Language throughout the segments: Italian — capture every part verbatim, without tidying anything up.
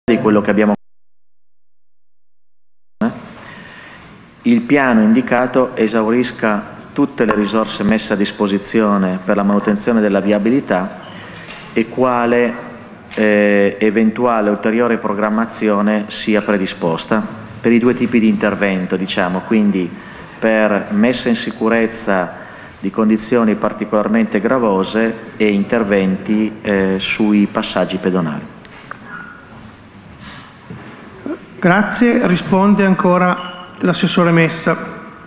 di quello che abbiamo. Il piano indicato esaurisca tutte le risorse messe a disposizione per la manutenzione della viabilità e quale eh, eventuale ulteriore programmazione sia predisposta per i due tipi di intervento, diciamo, quindi per messa in sicurezza di condizioni particolarmente gravose e interventi eh, sui passaggi pedonali. Grazie. Risponde ancora l'assessore Messa.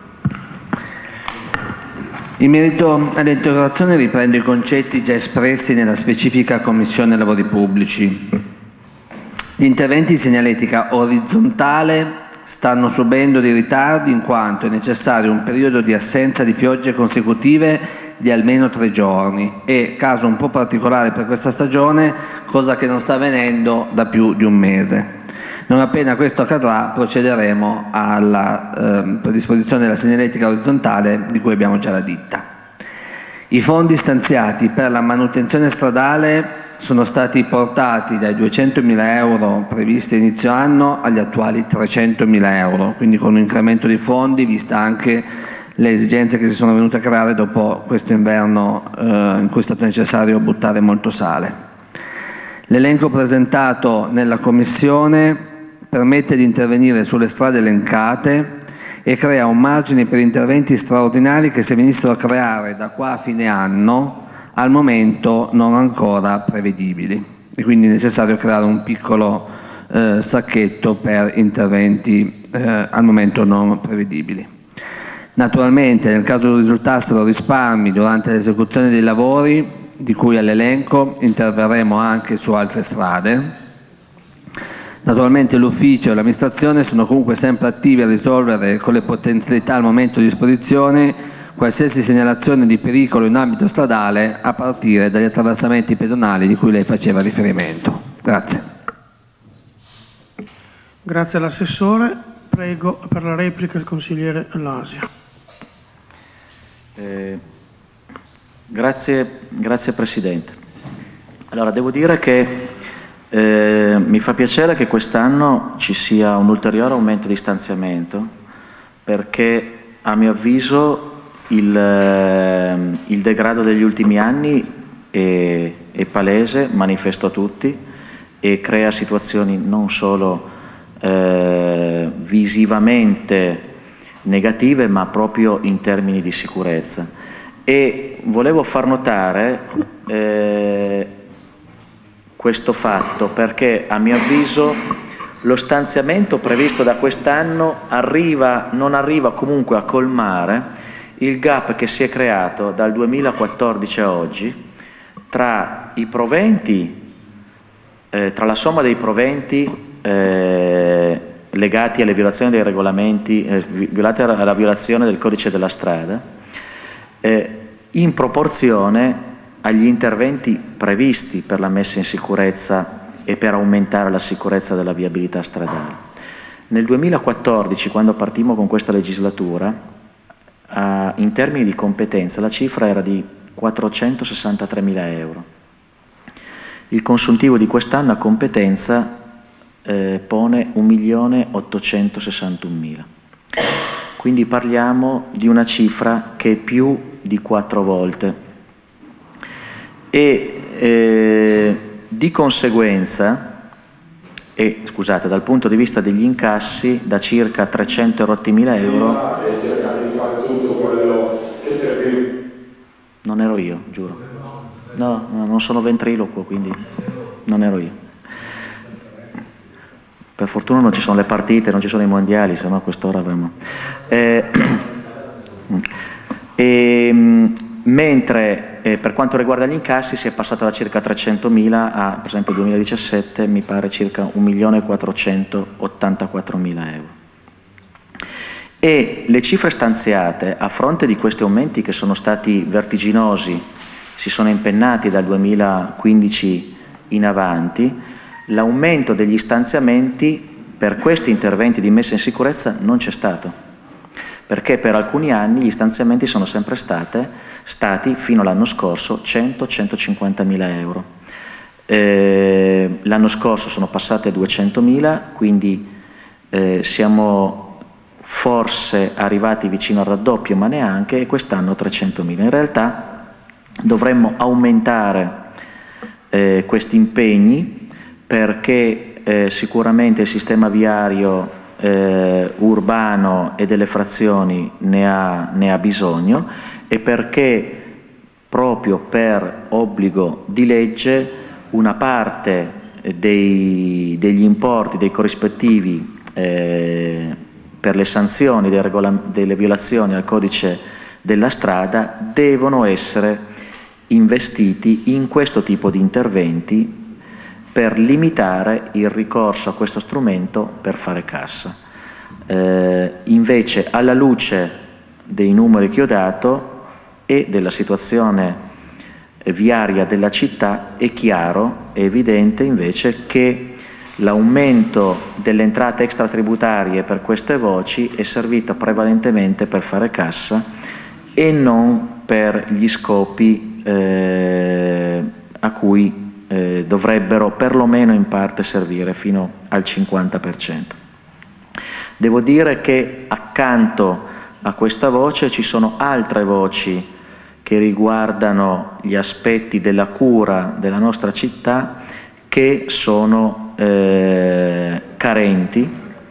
In merito all'interrogazione riprendo i concetti già espressi nella specifica Commissione Lavori Pubblici. Gli interventi di segnaletica orizzontale stanno subendo dei ritardi in quanto è necessario un periodo di assenza di piogge consecutive di almeno tre giorni e, caso un po' particolare per questa stagione, cosa che non sta avvenendo da più di un mese. Non appena questo accadrà procederemo alla eh, predisposizione della segnaletica orizzontale di cui abbiamo già la ditta. I fondi stanziati per la manutenzione stradale sono stati portati dai duecentomila euro previsti a inizio anno agli attuali trecentomila euro, quindi con un incremento di fondi vista anche le esigenze che si sono venute a creare dopo questo inverno eh, in cui è stato necessario buttare molto sale. L'elenco presentato nella Commissione permette di intervenire sulle strade elencate e crea un margine per interventi straordinari che, se venissero a creare da qua a fine anno, al momento non ancora prevedibili, e quindi è necessario creare un piccolo eh, sacchetto per interventi eh, al momento non prevedibili. Naturalmente, nel caso risultassero risparmi durante l'esecuzione dei lavori di cui all'elenco, interverremo anche su altre strade. Naturalmente l'ufficio e l'amministrazione sono comunque sempre attivi a risolvere con le potenzialità al momento a disposizione qualsiasi segnalazione di pericolo in ambito stradale, a partire dagli attraversamenti pedonali di cui lei faceva riferimento. Grazie. Grazie all'assessore. Prego per la replica il consigliere Lasia. Eh, grazie, grazie Presidente. Allora, devo dire che Eh, mi fa piacere che quest'anno ci sia un ulteriore aumento di stanziamento, perché a mio avviso il, eh, il degrado degli ultimi anni è, è palese, manifesto a tutti, e crea situazioni non solo eh, visivamente negative, ma proprio in termini di sicurezza. E volevo far notare eh, questo fatto perché, a mio avviso, lo stanziamento previsto da quest'anno arriva, non arriva comunque a colmare il gap che si è creato dal duemilaquattordici a oggi tra i proventi, eh, tra la somma dei proventi eh, legati alle violazioni dei regolamenti, eh, violate alla violazione del codice della strada, eh, in proporzione agli interventi previsti per la messa in sicurezza e per aumentare la sicurezza della viabilità stradale. Nel duemilaquattordici, quando partimmo con questa legislatura, eh, in termini di competenza la cifra era di quattrocentosessantatremila euro. Il consuntivo di quest'anno a competenza eh, pone un milione ottocentosessantunomila. Quindi parliamo di una cifra che è più di quattro volte. E eh, di conseguenza, e scusate, dal punto di vista degli incassi, da circa trecento mila euro, non ero io, giuro, no, no, non sono ventriloquo, quindi non ero io. Per fortuna non ci sono le partite, non ci sono i mondiali, se no a quest'ora avremmo. Eh, e, mentre Eh, per quanto riguarda gli incassi si è passato da circa trecentomila a, per esempio, il duemiladiciassette mi pare circa un milione quattrocentottantaquattromila euro. E le cifre stanziate, a fronte di questi aumenti che sono stati vertiginosi, si sono impennati dal duemilaquindici in avanti, l'aumento degli stanziamenti per questi interventi di messa in sicurezza non c'è stato, perché per alcuni anni gli stanziamenti sono sempre state, stati, fino all'anno scorso, cento centocinquantamila euro. Eh, l'anno scorso sono passate a duecentomila, quindi eh, siamo forse arrivati vicino al raddoppio, ma neanche, e quest'anno trecentomila. In realtà dovremmo aumentare eh, questi impegni, perché eh, sicuramente il sistema viario eh, urbano e delle frazioni ne ha, ne ha bisogno, e perché proprio per obbligo di legge una parte dei, degli importi, dei corrispettivi eh, per le sanzioni dei delle violazioni al codice della strada devono essere investiti in questo tipo di interventi per limitare il ricorso a questo strumento per fare cassa. Eh, invece, alla luce dei numeri che ho dato e della situazione viaria della città, è chiaro, è evidente invece che l'aumento delle entrate extratributarie per queste voci è servito prevalentemente per fare cassa e non per gli scopi eh, a cui eh, dovrebbero perlomeno in parte servire, fino al cinquanta per cento. Devo dire che accanto a questa voce ci sono altre voci che riguardano gli aspetti della cura della nostra città che sono eh, carenti,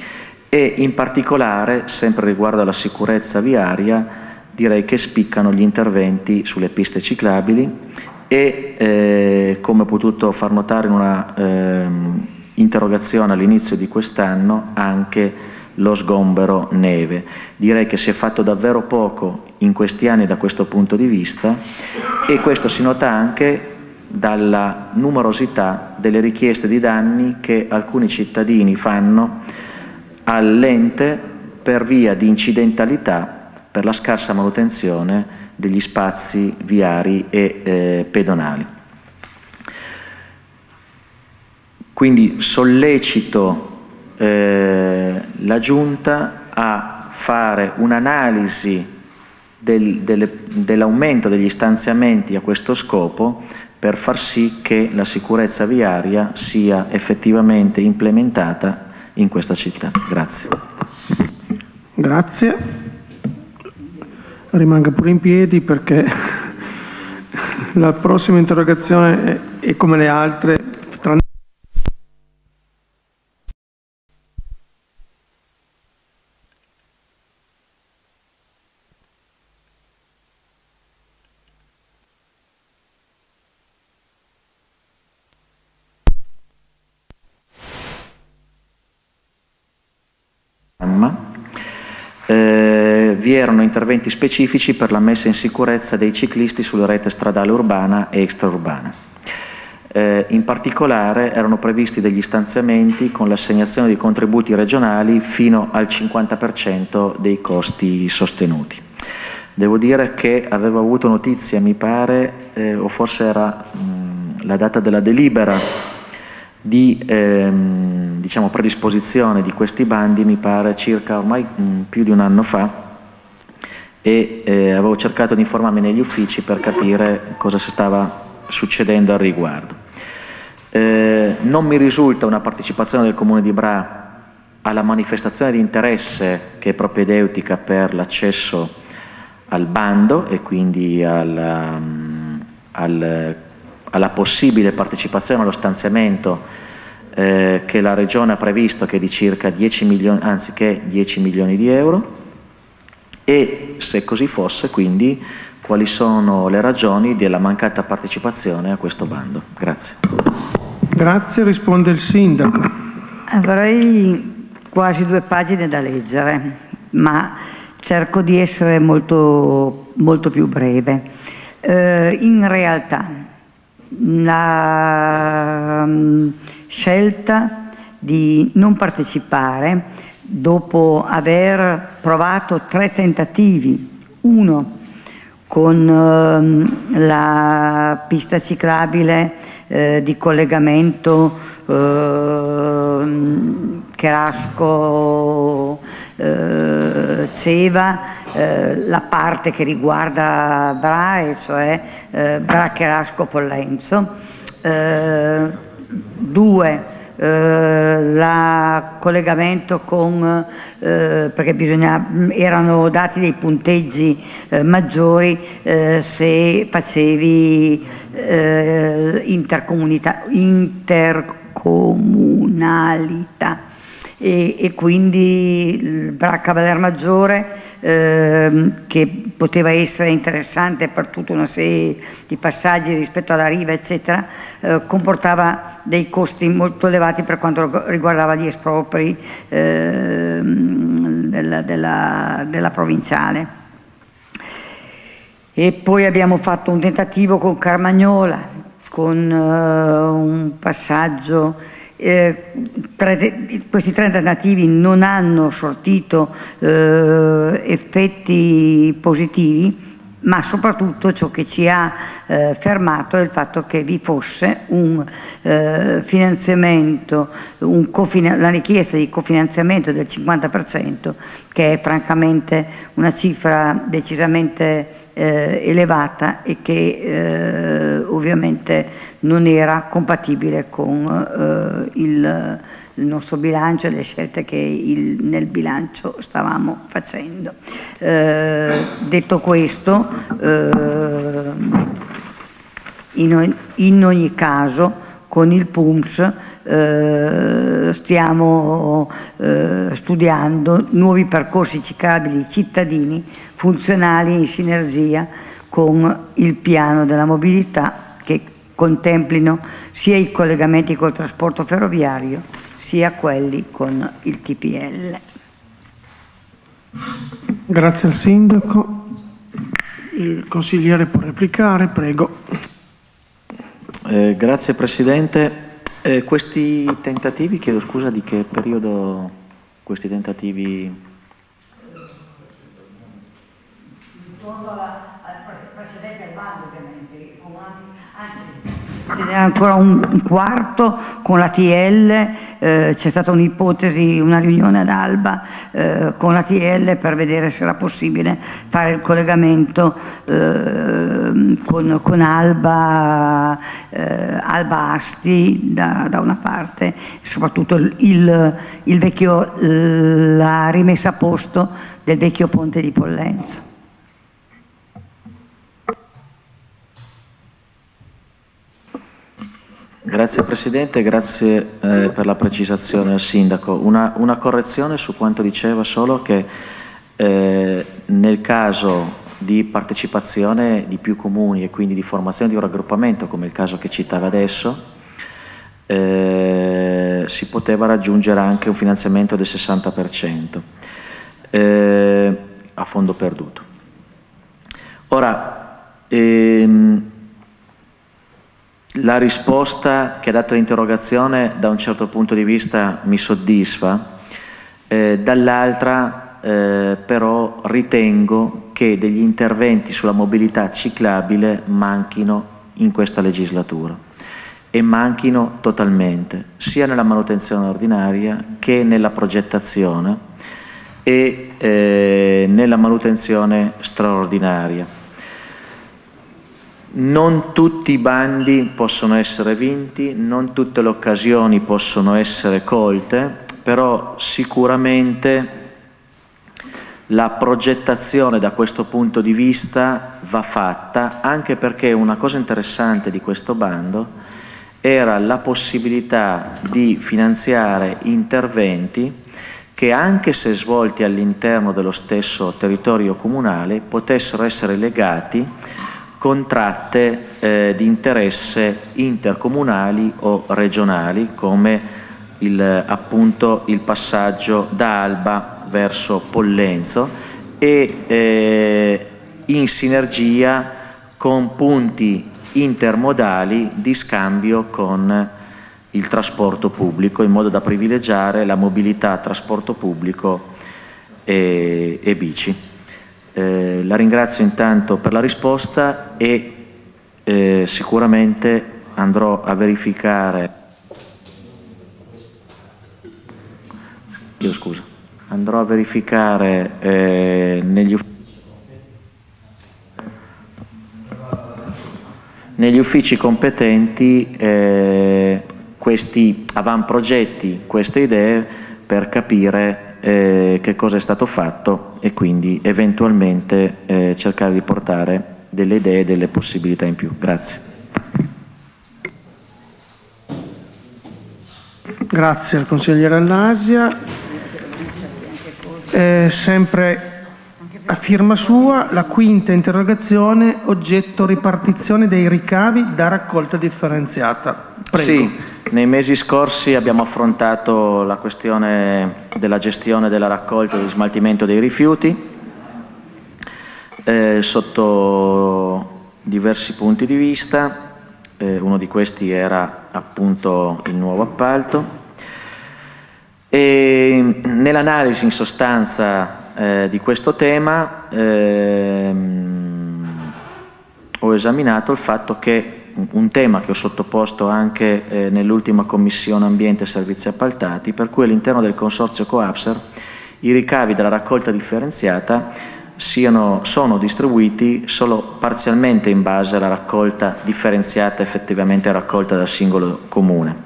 e in particolare, sempre riguardo alla sicurezza viaria, direi che spiccano gli interventi sulle piste ciclabili e, eh, come ho potuto far notare in una eh, interrogazione all'inizio di quest'anno, anche lo sgombero neve. Direi che si è fatto davvero poco in questi anni da questo punto di vista, e questo si nota anche dalla numerosità delle richieste di danni che alcuni cittadini fanno all'ente per via di incidentalità per la scarsa manutenzione degli spazi viari e eh, pedonali. Quindi sollecito eh, la Giunta a fare un'analisi del, delle, dell'aumento degli stanziamenti a questo scopo, per far sì che la sicurezza viaria sia effettivamente implementata in questa città. Grazie. Grazie. Rimanga pure in piedi, perché la prossima interrogazione è, è come le altre. Tranne Eh, vi erano interventi specifici per la messa in sicurezza dei ciclisti sulla rete stradale urbana e extraurbana. Eh, in particolare erano previsti degli stanziamenti con l'assegnazione di contributi regionali fino al cinquanta per cento dei costi sostenuti. Devo dire che avevo avuto notizia, mi pare, eh, o forse era mh, la data della delibera di ehm, diciamo predisposizione di questi bandi, mi pare circa ormai mh, più di un anno fa, e eh, avevo cercato di informarmi negli uffici per capire cosa si stava succedendo al riguardo. Eh, non mi risulta una partecipazione del Comune di Bra alla manifestazione di interesse che è propedeutica per l'accesso al bando e quindi al, um, al alla possibile partecipazione allo stanziamento eh, che la Regione ha previsto, che è di circa dieci milioni, anziché dieci milioni di euro, e se così fosse, quindi, quali sono le ragioni della mancata partecipazione a questo bando. Grazie. Grazie, risponde il Sindaco. Avrei quasi due pagine da leggere, ma cerco di essere molto, molto più breve. Eh, in realtà, la um, scelta di non partecipare, dopo aver provato tre tentativi, uno con uh, la pista ciclabile uh, di collegamento uh, Cherasco uh, Ceva, Uh, la parte che riguarda Bra, cioè uh, Bra Cherasco Pollenzo, eh, due, il collegamento con, eh, perché bisogna, erano dati dei punteggi eh, maggiori eh, se facevi eh, intercomunità, intercomunalità e, e quindi il Cavaler Maggiore eh, che poteva essere interessante per tutta una serie di passaggi rispetto alla riva eccetera, eh, comportava dei costi molto elevati per quanto riguardava gli espropri eh, della, della, della provinciale. E poi abbiamo fatto un tentativo con Carmagnola, con uh, un passaggio, eh, tre, questi tre tentativi non hanno sortito eh, effetti positivi, ma soprattutto ciò che ci ha eh, fermato è il fatto che vi fosse un eh, finanziamento, un la richiesta di cofinanziamento del cinquanta per cento, che è francamente una cifra decisamente eh, elevata e che eh, ovviamente non era compatibile con eh, il il nostro bilancio e le scelte che il, nel bilancio stavamo facendo. Eh, detto questo, eh, in, in ogni caso con il P U M S eh, stiamo eh, studiando nuovi percorsi ciclabili cittadini funzionali in sinergia con il piano della mobilità che contemplino sia i collegamenti col trasporto ferroviario sia quelli con il T P L. Grazie al Sindaco. Il consigliere può replicare, prego. Eh, grazie Presidente. Eh, questi tentativi, chiedo scusa, di che periodo questi tentativi? Intorno al precedente al bando, ovviamente, anzi ce n'era ancora un quarto con l'A T L. Eh, c'è stata un'ipotesi, una riunione ad Alba eh, con l'A T L per vedere se era possibile fare il collegamento eh, con, con Alba, eh, Alba Asti da, da una parte, soprattutto il, il, il vecchio, la rimessa a posto del vecchio ponte di Pollenzo. Grazie Presidente, grazie eh, per la precisazione al Sindaco. Una, una correzione su quanto diceva, solo che eh, nel caso di partecipazione di più comuni e quindi di formazione di un raggruppamento, come il caso che citava adesso, eh, si poteva raggiungere anche un finanziamento del sessanta per cento eh, a fondo perduto. Ora, ehm, la risposta che ha dato l'interrogazione da un certo punto di vista mi soddisfa, eh, dall'altra eh, però ritengo che degli interventi sulla mobilità ciclabile manchino in questa legislatura e manchino totalmente, sia nella manutenzione ordinaria che nella progettazione e eh, nella manutenzione straordinaria. Non tutti i bandi possono essere vinti, non tutte le occasioni possono essere colte, però sicuramente la progettazione da questo punto di vista va fatta, anche perché una cosa interessante di questo bando era la possibilità di finanziare interventi che, anche se svolti all'interno dello stesso territorio comunale, potessero essere legati con tratte eh, di interesse intercomunali o regionali, come il, appunto il passaggio da Alba verso Pollenzo e eh, in sinergia con punti intermodali di scambio con il trasporto pubblico, in modo da privilegiare la mobilità trasporto pubblico e, e bici. Eh, la ringrazio intanto per la risposta e eh, sicuramente andrò a verificare, io scusa, andrò a verificare eh, negli uffici negli uffici competenti eh, questi avamprogetti, queste idee, per capire eh, che cosa è stato fatto e quindi eventualmente eh, cercare di portare delle idee e delle possibilità in più. Grazie. Grazie al consigliere Allasia. Eh, sempre a firma sua, la quinta interrogazione, oggetto ripartizione dei ricavi da raccolta differenziata. Prego. Sì, nei mesi scorsi abbiamo affrontato la questione della gestione della raccolta e dello smaltimento dei rifiuti eh, sotto diversi punti di vista. Eh, uno di questi era appunto il nuovo appalto. E nell'analisi in sostanza eh, di questo tema ehm, ho esaminato il fatto che un tema che ho sottoposto anche eh, nell'ultima Commissione Ambiente e Servizi Appaltati, per cui all'interno del Consorzio Coapser i ricavi della raccolta differenziata siano, sono distribuiti solo parzialmente in base alla raccolta differenziata effettivamente raccolta dal singolo comune.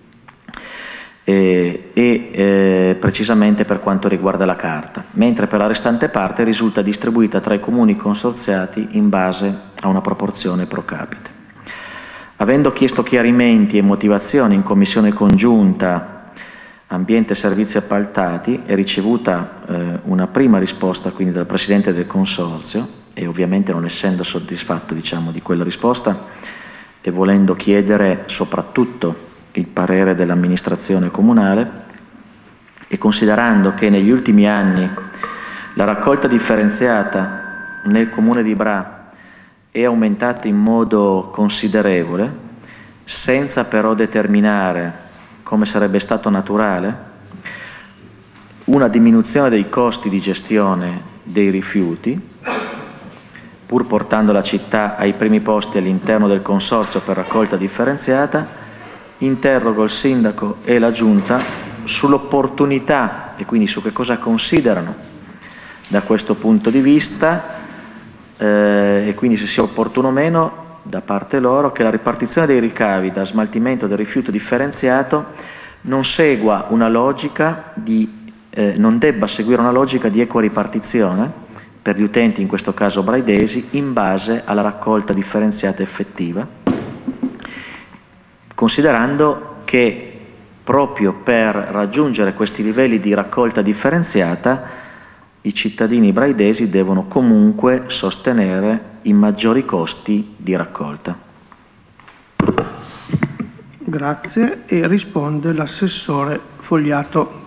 E, e eh, precisamente per quanto riguarda la carta, mentre per la restante parte risulta distribuita tra i comuni consorziati in base a una proporzione pro capite. Avendo chiesto chiarimenti e motivazioni in commissione congiunta Ambiente e Servizi Appaltati e ricevuta eh, una prima risposta quindi dal Presidente del Consorzio, e ovviamente non essendo soddisfatto diciamo, di quella risposta e volendo chiedere soprattutto il parere dell'amministrazione comunale e considerando che negli ultimi anni la raccolta differenziata nel comune di Bra è aumentata in modo considerevole, senza però determinare, come sarebbe stato naturale, una diminuzione dei costi di gestione dei rifiuti, pur portando la città ai primi posti all'interno del consorzio per raccolta differenziata, interrogo il sindaco e la giunta sull'opportunità e quindi su che cosa considerano da questo punto di vista eh, e quindi se sia opportuno o meno da parte loro che la ripartizione dei ricavi da smaltimento del rifiuto differenziato non segua una logica di, eh, non debba seguire una logica di equa ripartizione per gli utenti, in questo caso braidesi, in base alla raccolta differenziata effettiva, considerando che proprio per raggiungere questi livelli di raccolta differenziata i cittadini braidesi devono comunque sostenere i maggiori costi di raccolta. Grazie, e risponde l'assessore Fogliato.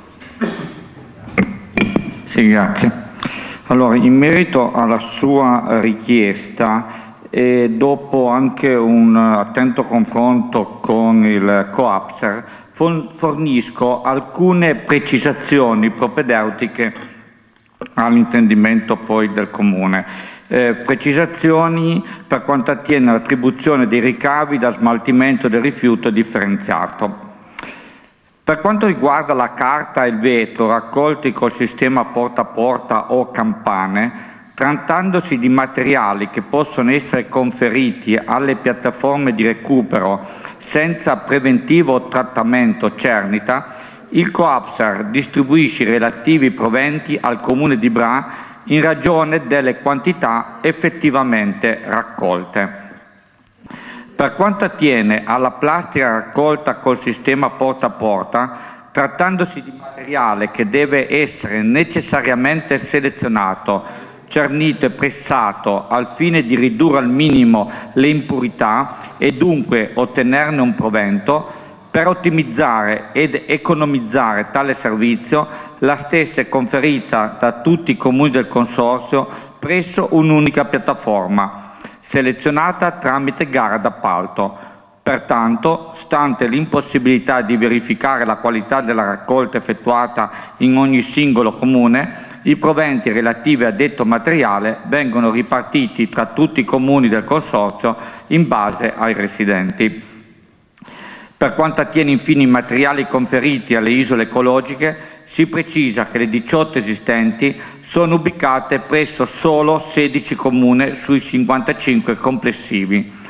Sì, grazie. Allora, in merito alla sua richiesta, e dopo anche un attento confronto con il Coapser, fornisco alcune precisazioni propedeutiche all'intendimento poi del Comune. Eh, precisazioni per quanto attiene all'attribuzione dei ricavi da smaltimento del rifiuto differenziato. Per quanto riguarda la carta e il vetro raccolti col sistema porta a porta o campane, trattandosi di materiali che possono essere conferiti alle piattaforme di recupero senza preventivo trattamento Cernita, il Coapser distribuisce i relativi proventi al Comune di Bra in ragione delle quantità effettivamente raccolte. Per quanto attiene alla plastica raccolta col sistema porta a porta, trattandosi di materiale che deve essere necessariamente selezionato, cernito e pressato al fine di ridurre al minimo le impurità e dunque ottenerne un provento, per ottimizzare ed economizzare tale servizio, la stessa è conferita da tutti i comuni del consorzio presso un'unica piattaforma, selezionata tramite gara d'appalto. Pertanto, stante l'impossibilità di verificare la qualità della raccolta effettuata in ogni singolo comune, i proventi relativi a detto materiale vengono ripartiti tra tutti i comuni del consorzio in base ai residenti. Per quanto attiene infine i materiali conferiti alle isole ecologiche, si precisa che le diciotto esistenti sono ubicate presso solo sedici comuni sui cinquantacinque complessivi.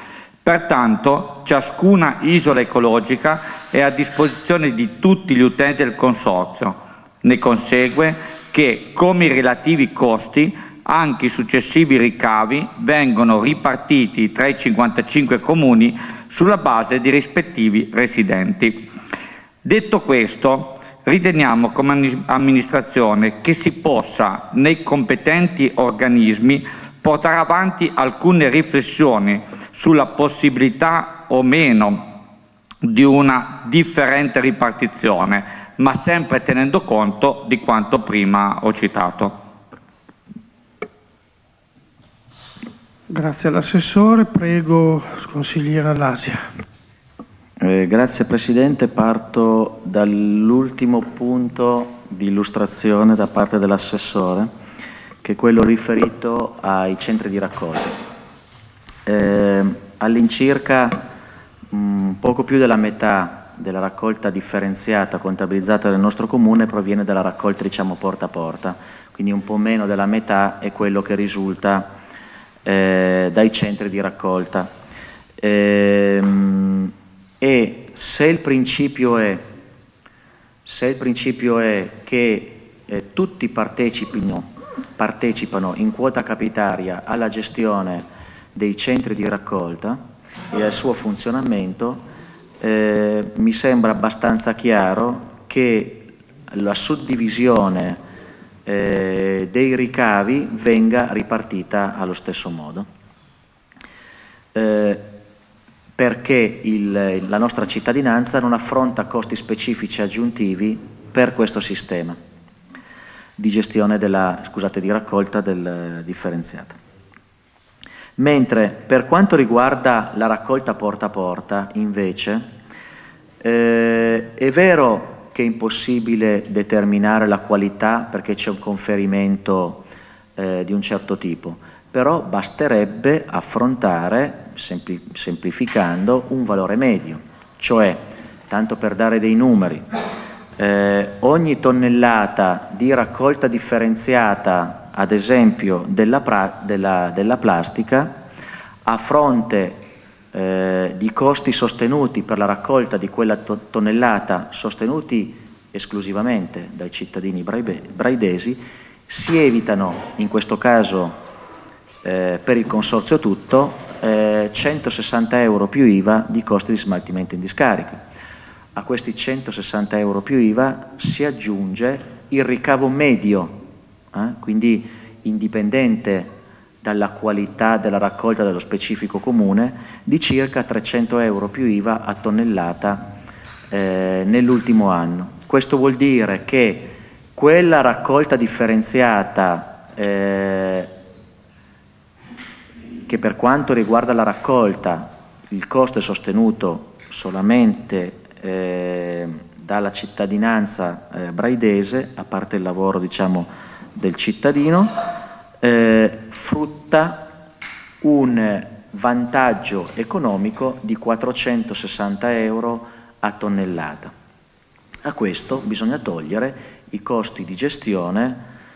Pertanto, ciascuna isola ecologica è a disposizione di tutti gli utenti del Consorzio. Ne consegue che, come i relativi costi, anche i successivi ricavi vengono ripartiti tra i cinquantacinque comuni sulla base dei rispettivi residenti. Detto questo, riteniamo come amministrazione che si possa, nei competenti organismi, portare avanti alcune riflessioni sulla possibilità o meno di una differente ripartizione, ma sempre tenendo conto di quanto prima ho citato. Grazie all'assessore, prego consigliere Allasia. Eh, grazie Presidente, parto dall'ultimo punto di illustrazione da parte dell'assessore, che è quello riferito ai centri di raccolta. Eh, all'incirca mh, poco più della metà della raccolta differenziata contabilizzata nel nostro comune proviene dalla raccolta, diciamo, porta a porta, quindi un po' meno della metà è quello che risulta eh, dai centri di raccolta. Eh, e se il principio è, se il principio è che eh, tutti partecipino partecipano in quota capitaria alla gestione dei centri di raccolta e al suo funzionamento, eh, mi sembra abbastanza chiaro che la suddivisione eh, dei ricavi venga ripartita allo stesso modo, eh, perché il, la nostra cittadinanza non affronta costi specifici aggiuntivi per questo sistema di gestione della, scusate, di raccolta del differenziata. Mentre per quanto riguarda la raccolta porta a porta, invece, eh, è vero che è impossibile determinare la qualità perché c'è un conferimento eh, di un certo tipo, però basterebbe affrontare, sempli semplificando, un valore medio, cioè, tanto per dare dei numeri, Eh, ogni tonnellata di raccolta differenziata, ad esempio della, pra della, della plastica, a fronte eh, di costi sostenuti per la raccolta di quella to tonnellata sostenuti esclusivamente dai cittadini braidesi, si evitano in questo caso eh, per il consorzio tutto eh, centosessanta euro più I V A di costi di smaltimento in discarica. A questi centosessanta euro più I V A si aggiunge il ricavo medio, eh? quindi indipendente dalla qualità della raccolta dello specifico comune, di circa trecento euro più I V A a tonnellata eh, nell'ultimo anno. Questo vuol dire che quella raccolta differenziata eh, che per quanto riguarda la raccolta il costo è sostenuto solamente Eh, dalla cittadinanza eh, braidese, a parte il lavoro, diciamo, del cittadino, eh, frutta un vantaggio economico di quattrocentosessanta euro a tonnellata. A questo bisogna togliere i costi di gestione,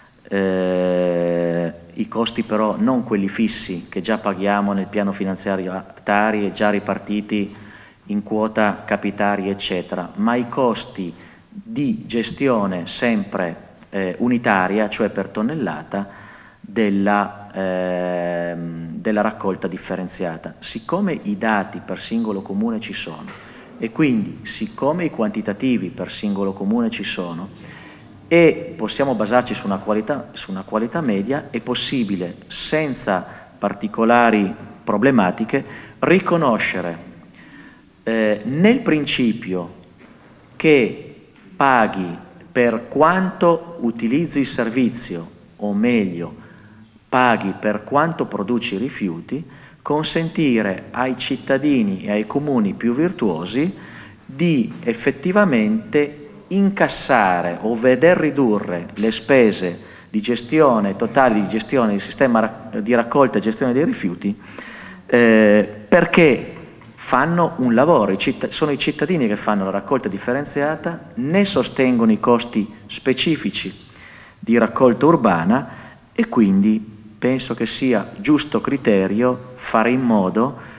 eh, i costi però non quelli fissi che già paghiamo nel piano finanziario Tari e già ripartiti in quota capitari eccetera, ma i costi di gestione sempre eh, unitaria, cioè per tonnellata, della, eh, della raccolta differenziata. Siccome i dati per singolo comune ci sono e quindi siccome i quantitativi per singolo comune ci sono e possiamo basarci su una qualità, su una qualità media, è possibile senza particolari problematiche riconoscere Eh, nel principio che paghi per quanto utilizzi il servizio, o meglio, paghi per quanto produci rifiuti, consentire ai cittadini e ai comuni più virtuosi di effettivamente incassare o veder ridurre le spese di gestione totali di gestione del sistema di raccolta e gestione dei rifiuti, eh, perché fanno un lavoro, I sono i cittadini che fanno la raccolta differenziata, ne sostengono i costi specifici di raccolta urbana e quindi penso che sia giusto criterio fare in modo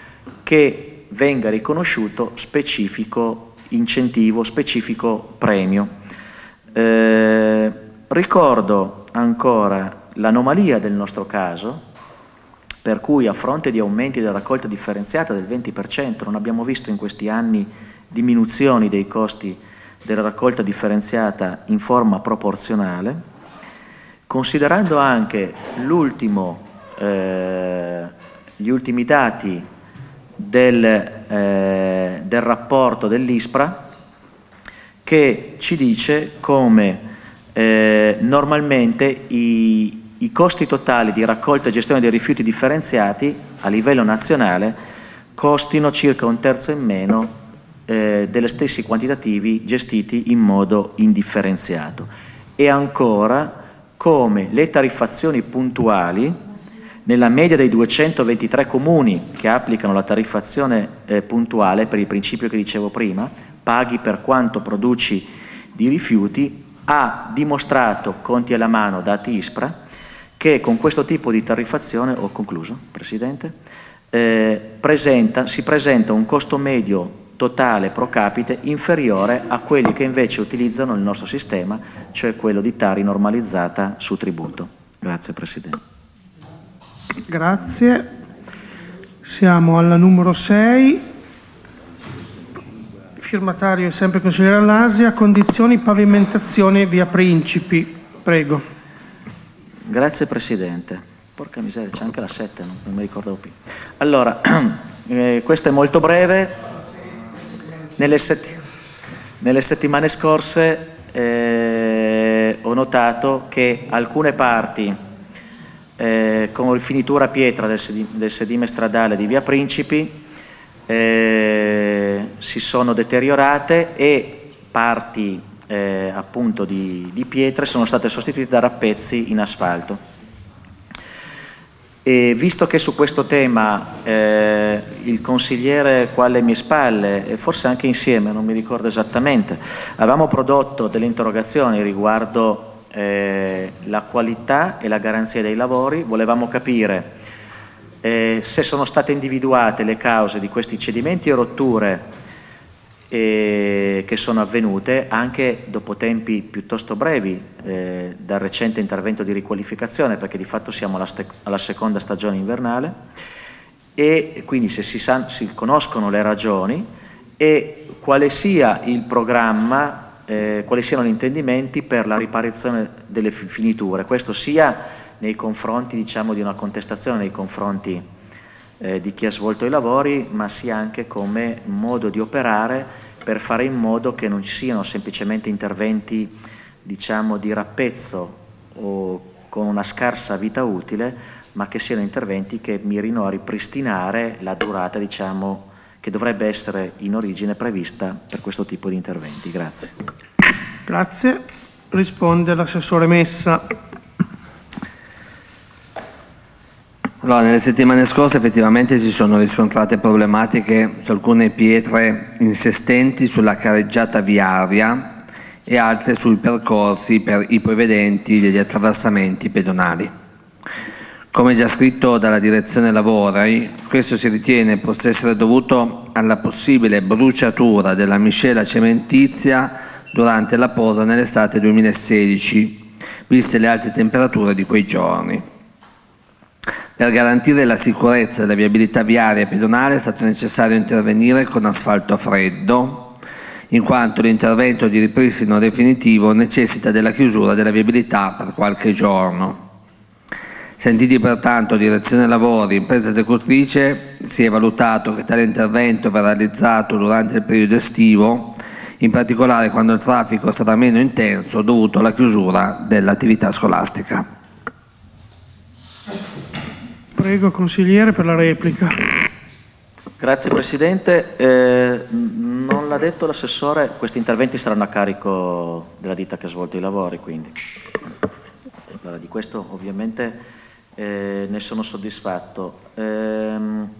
che venga riconosciuto specifico incentivo, specifico premio. Eh, ricordo ancora l'anomalia del nostro caso, per cui a fronte di aumenti della raccolta differenziata del venti per cento non abbiamo visto in questi anni diminuzioni dei costi della raccolta differenziata in forma proporzionale, considerando anche l'ultimo, eh, gli ultimi dati del, eh, del rapporto dell'ISPRA, che ci dice come eh, normalmente i I costi totali di raccolta e gestione dei rifiuti differenziati a livello nazionale costino circa un terzo in meno eh, degli stessi quantitativi gestiti in modo indifferenziato. E ancora come le tariffazioni puntuali, nella media dei duecentoventitré comuni che applicano la tariffazione eh, puntuale, per il principio che dicevo prima, paghi per quanto produci di rifiuti, ha dimostrato, conti alla mano, dati ISPRA, che con questo tipo di tariffazione, ho concluso Presidente, eh, presenta, si presenta un costo medio totale pro capite inferiore a quelli che invece utilizzano il nostro sistema, cioè quello di Tari normalizzata su tributo. Grazie Presidente. Grazie. Siamo alla numero sei. Firmatario è sempre consigliere all'Asia. Condizioni pavimentazione via Principi. Prego. Grazie Presidente. Porca miseria, c'è anche la sette, no? Non mi ricordavo più. Allora, eh, questo è molto breve. Nelle, setti nelle settimane scorse eh, ho notato che alcune parti eh, con rifinitura a pietra del, sedi del sedime stradale di via Principi eh, si sono deteriorate e parti Eh, appunto di, di pietre sono state sostituite da rappezzi in asfalto. E visto che su questo tema eh, il consigliere qua alle mie spalle, e forse anche insieme, non mi ricordo esattamente, avevamo prodotto delle interrogazioni riguardo eh, la qualità e la garanzia dei lavori, volevamo capire eh, se sono state individuate le cause di questi cedimenti e rotture E che sono avvenute anche dopo tempi piuttosto brevi eh, dal recente intervento di riqualificazione, perché di fatto siamo alla, alla seconda stagione invernale, e quindi se si, sa, si conoscono le ragioni e quale sia il programma, eh, quali siano gli intendimenti per la riparazione delle finiture, questo sia nei confronti, diciamo, di una contestazione nei confronti Eh, di chi ha svolto i lavori, ma sia anche come modo di operare per fare in modo che non ci siano semplicemente interventi, diciamo, di rappezzo o con una scarsa vita utile, ma che siano interventi che mirino a ripristinare la durata, diciamo, che dovrebbe essere in origine prevista per questo tipo di interventi. Grazie. Grazie. Risponde l'assessore Messa. Allora, nelle settimane scorse effettivamente si sono riscontrate problematiche su alcune pietre insistenti sulla careggiata viaria e altre sui percorsi per i prevedenti degli attraversamenti pedonali. Come già scritto dalla direzione lavori, questo si ritiene possa essere dovuto alla possibile bruciatura della miscela cementizia durante la posa nell'estate duemilasedici, viste le alte temperature di quei giorni. Per garantire la sicurezza della viabilità viaria e pedonale è stato necessario intervenire con asfalto freddo, in quanto l'intervento di ripristino definitivo necessita della chiusura della viabilità per qualche giorno. Sentiti pertanto direzione lavori, impresa esecutrice, si è valutato che tale intervento verrà realizzato durante il periodo estivo, in particolare quando il traffico sarà meno intenso dovuto alla chiusura dell'attività scolastica. Prego consigliere per la replica. Grazie Presidente. Eh, non l'ha detto l'assessore, questi interventi saranno a carico della ditta che ha svolto i lavori, quindi allora, di questo ovviamente eh, ne sono soddisfatto. Eh,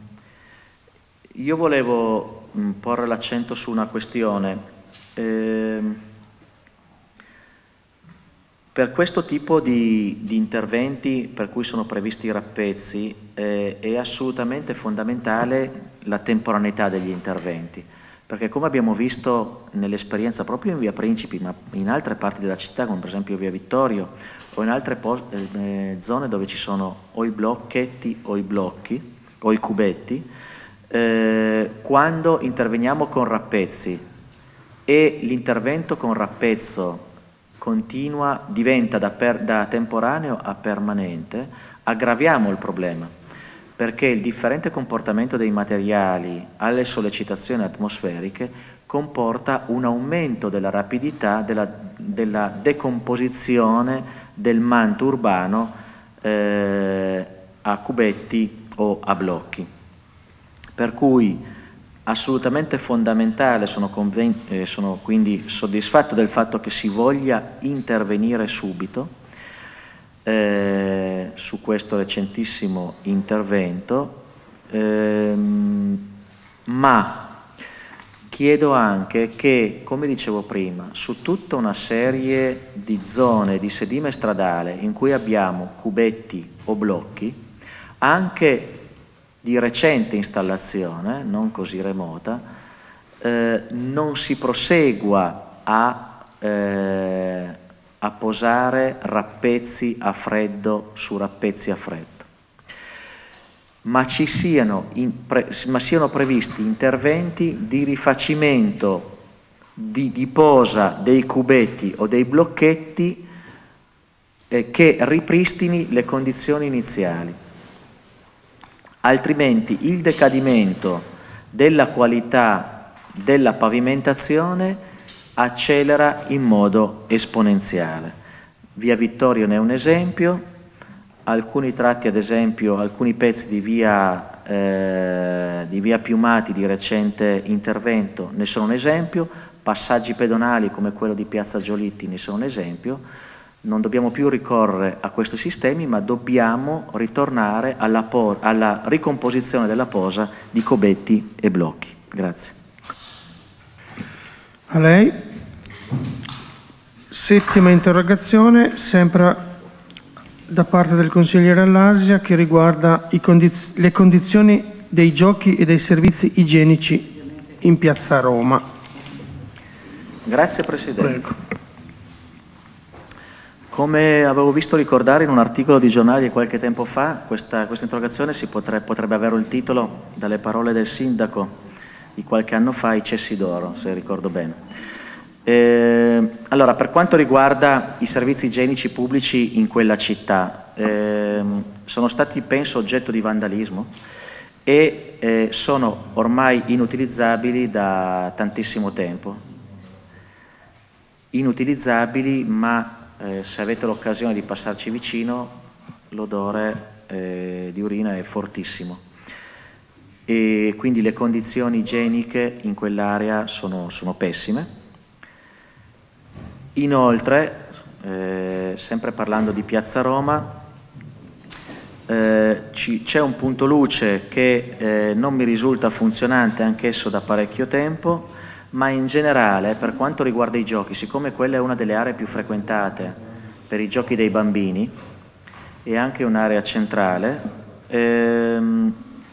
io volevo mh, porre l'accento su una questione. Eh, Per questo tipo di, di interventi per cui sono previsti i rappezzi eh, è assolutamente fondamentale la temporaneità degli interventi, perché come abbiamo visto nell'esperienza proprio in via Principi, ma in altre parti della città, come per esempio via Vittorio, o in altre eh, zone dove ci sono o i blocchetti o i blocchi, o i cubetti, eh, quando interveniamo con rappezzi e l'intervento con rappezzo continua, diventa da, per, da temporaneo a permanente, aggraviamo il problema, perché il differente comportamento dei materiali alle sollecitazioni atmosferiche comporta un aumento della rapidità della, della decomposizione del manto urbano eh, a cubetti o a blocchi. Per cui assolutamente fondamentale, sono, eh, sono quindi soddisfatto del fatto che si voglia intervenire subito eh, su questo recentissimo intervento, ehm, ma chiedo anche che, come dicevo prima, su tutta una serie di zone di sedime stradale in cui abbiamo cubetti o blocchi, anche di recente installazione, non così remota, eh, non si prosegua a, eh, a posare rappezzi a freddo su rappezzi a freddo, ma, ci siano, in, pre, ma siano previsti interventi di rifacimento, di, di posa dei cubetti o dei blocchetti eh, che ripristini le condizioni iniziali. Altrimenti il decadimento della qualità della pavimentazione accelera in modo esponenziale. Via Vittorio ne è un esempio, alcuni tratti ad esempio, alcuni pezzi di via, eh, di via Piumati di recente intervento ne sono un esempio, passaggi pedonali come quello di Piazza Giolitti ne sono un esempio. Non dobbiamo più ricorrere a questi sistemi, ma dobbiamo ritornare alla, alla ricomposizione della posa di cubetti e blocchi. Grazie. A lei. Settima interrogazione, sempre da parte del consigliere Allasia, che riguarda i condiz- le condizioni dei giochi e dei servizi igienici in Piazza Roma. Grazie Presidente. Prego. Come avevo visto ricordare in un articolo di giornale qualche tempo fa, questa, questa interrogazione si potrebbe, potrebbe avere il titolo dalle parole del sindaco di qualche anno fa, i cessi d'oro, se ricordo bene. Eh, allora, per quanto riguarda i servizi igienici pubblici in quella città, eh, sono stati, penso, oggetto di vandalismo e eh, sono ormai inutilizzabili da tantissimo tempo. Inutilizzabili, ma Eh, se avete l'occasione di passarci vicino, l'odore eh, di urina è fortissimo e quindi le condizioni igieniche in quell'area sono, sono pessime. Inoltre, eh, sempre parlando di Piazza Roma, eh, c'è un punto luce che eh, non mi risulta funzionante anch'esso da parecchio tempo, ma in generale per quanto riguarda i giochi, siccome quella è una delle aree più frequentate per i giochi dei bambini e anche un'area centrale, ehm,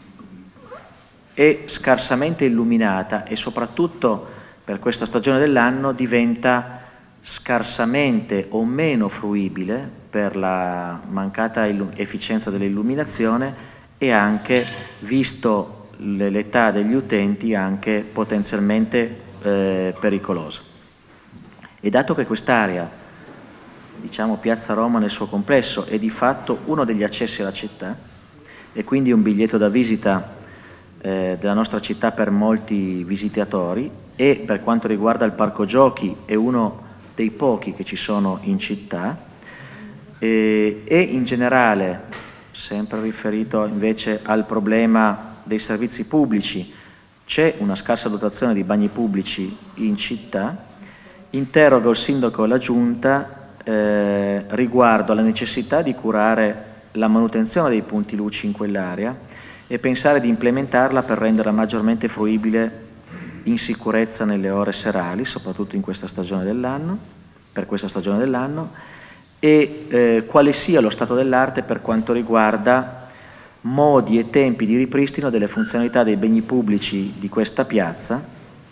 è scarsamente illuminata e soprattutto per questa stagione dell'anno diventa scarsamente o meno fruibile per la mancata efficienza dell'illuminazione e anche, visto l'età degli utenti, anche potenzialmente eh, pericolosa. E dato che quest'area, diciamo Piazza Roma nel suo complesso, è di fatto uno degli accessi alla città e quindi un biglietto da visita eh, della nostra città per molti visitatori, e per quanto riguarda il parco giochi è uno dei pochi che ci sono in città, e, e in generale, sempre riferito invece al problema dei servizi pubblici, c'è una scarsa dotazione di bagni pubblici in città. Interrogo il sindaco e la giunta eh, riguardo alla necessità di curare la manutenzione dei punti luci in quell'area e pensare di implementarla per renderla maggiormente fruibile in sicurezza nelle ore serali, soprattutto in questa stagione dell'anno, per questa stagione dell'anno, e eh, quale sia lo stato dell'arte per quanto riguarda modi e tempi di ripristino delle funzionalità dei beni pubblici di questa piazza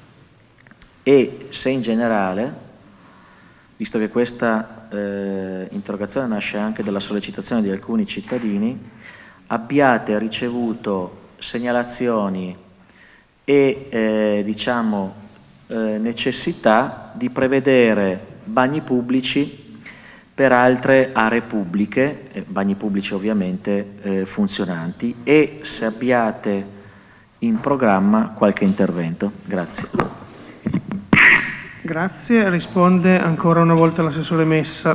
e se in generale, visto che questa eh, interrogazione nasce anche dalla sollecitazione di alcuni cittadini, abbiate ricevuto segnalazioni e eh, diciamo eh, necessità di prevedere bagni pubblici per altre aree pubbliche, eh, bagni pubblici ovviamente eh, funzionanti, e se abbiate in programma qualche intervento. Grazie. Grazie, risponde ancora una volta l'assessore Messa.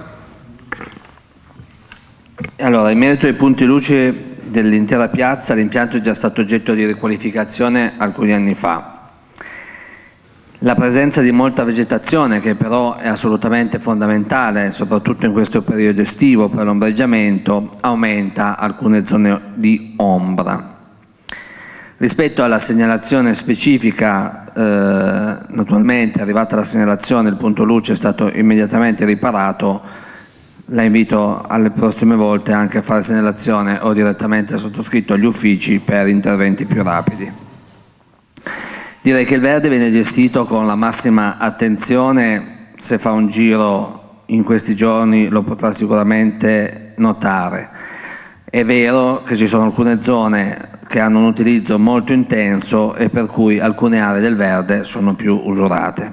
Allora, in merito ai punti luce dell'intera piazza, l'impianto è già stato oggetto di riqualificazione alcuni anni fa. La presenza di molta vegetazione, che però è assolutamente fondamentale, soprattutto in questo periodo estivo per l'ombreggiamento, aumenta alcune zone di ombra. Rispetto alla segnalazione specifica, eh, naturalmente arrivata la segnalazione, il punto luce è stato immediatamente riparato. La invito alle prossime volte anche a fare segnalazione o direttamente al sottoscritto agli uffici per interventi più rapidi. Direi che il verde viene gestito con la massima attenzione, se fa un giro in questi giorni lo potrà sicuramente notare. È vero che ci sono alcune zone che hanno un utilizzo molto intenso e per cui alcune aree del verde sono più usurate.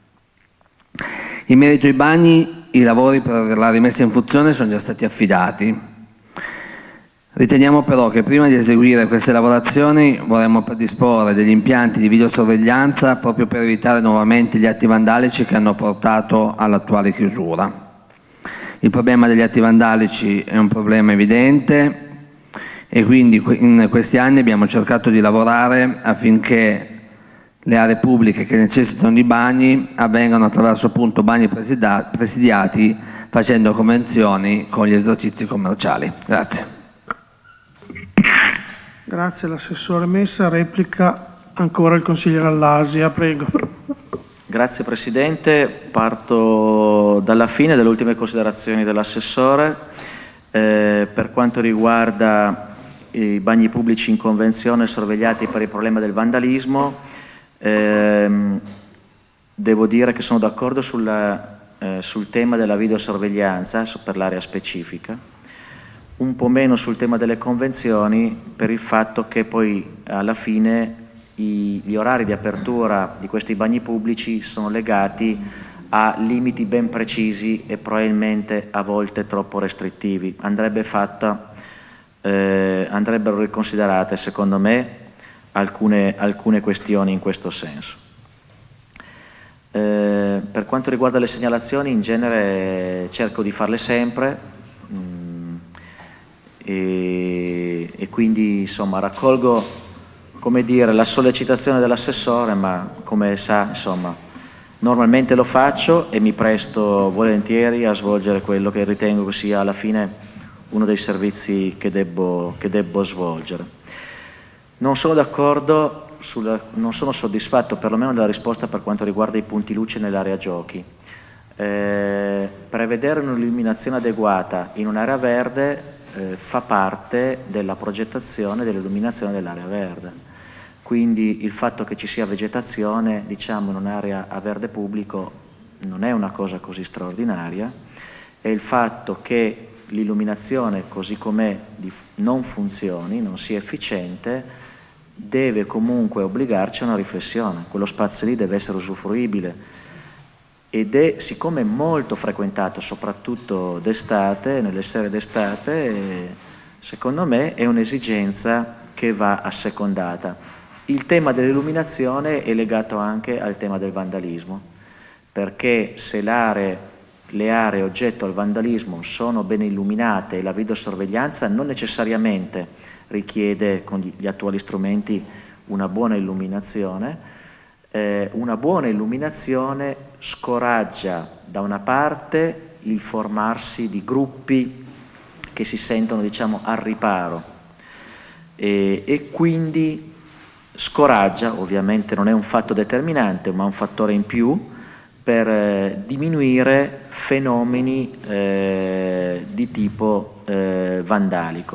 In merito ai bagni, i lavori per la rimessa in funzione sono già stati affidati. Riteniamo però che prima di eseguire queste lavorazioni vorremmo predisporre degli impianti di videosorveglianza proprio per evitare nuovamente gli atti vandalici che hanno portato all'attuale chiusura. Il problema degli atti vandalici è un problema evidente e quindi in questi anni abbiamo cercato di lavorare affinché le aree pubbliche che necessitano di bagni avvengano attraverso appunto bagni presidiati, facendo convenzioni con gli esercizi commerciali. Grazie. Grazie all'assessore Messa. Replica ancora il consigliere Allasia, prego. Grazie Presidente, parto dalla fine delle ultime considerazioni dell'assessore. Eh, per quanto riguarda i bagni pubblici in convenzione sorvegliati per il problema del vandalismo, ehm, devo dire che sono d'accordo sulla, eh, sul tema della videosorveglianza per l'area specifica, un po' meno sul tema delle convenzioni per il fatto che poi alla fine i, gli orari di apertura di questi bagni pubblici sono legati a limiti ben precisi e probabilmente a volte troppo restrittivi. Andrebbe fatta Eh, andrebbero riconsiderate secondo me alcune, alcune questioni in questo senso. Eh, per quanto riguarda le segnalazioni, in genere cerco di farle sempre mh, e, e quindi insomma raccolgo, come dire, la sollecitazione dell'assessore, ma come sa insomma normalmente lo faccio e mi presto volentieri a svolgere quello che ritengo che sia alla fine uno dei servizi che debbo, che debbo svolgere. Non sono d'accordo, non sono soddisfatto perlomeno della risposta per quanto riguarda i punti luce nell'area giochi. Eh, prevedere un'illuminazione adeguata in un'area verde eh, fa parte della progettazione dell'illuminazione dell'area verde. Quindi il fatto che ci sia vegetazione, diciamo, in un'area a verde pubblico non è una cosa così straordinaria, e il fatto che l'illuminazione così com'è non funzioni, non sia efficiente, deve comunque obbligarci a una riflessione. Quello spazio lì deve essere usufruibile ed è, siccome è molto frequentato soprattutto d'estate, nelle sere d'estate, secondo me è un'esigenza che va assecondata. Il tema dell'illuminazione è legato anche al tema del vandalismo, perché se l'area le aree oggetto al vandalismo sono ben illuminate e la videosorveglianza non necessariamente richiede con gli attuali strumenti una buona illuminazione, eh, una buona illuminazione scoraggia da una parte il formarsi di gruppi che si sentono, diciamo, al riparo e, e quindi scoraggia, ovviamente non è un fatto determinante ma un fattore in più, per eh, diminuire fenomeni eh, eh, di tipo eh, vandalico.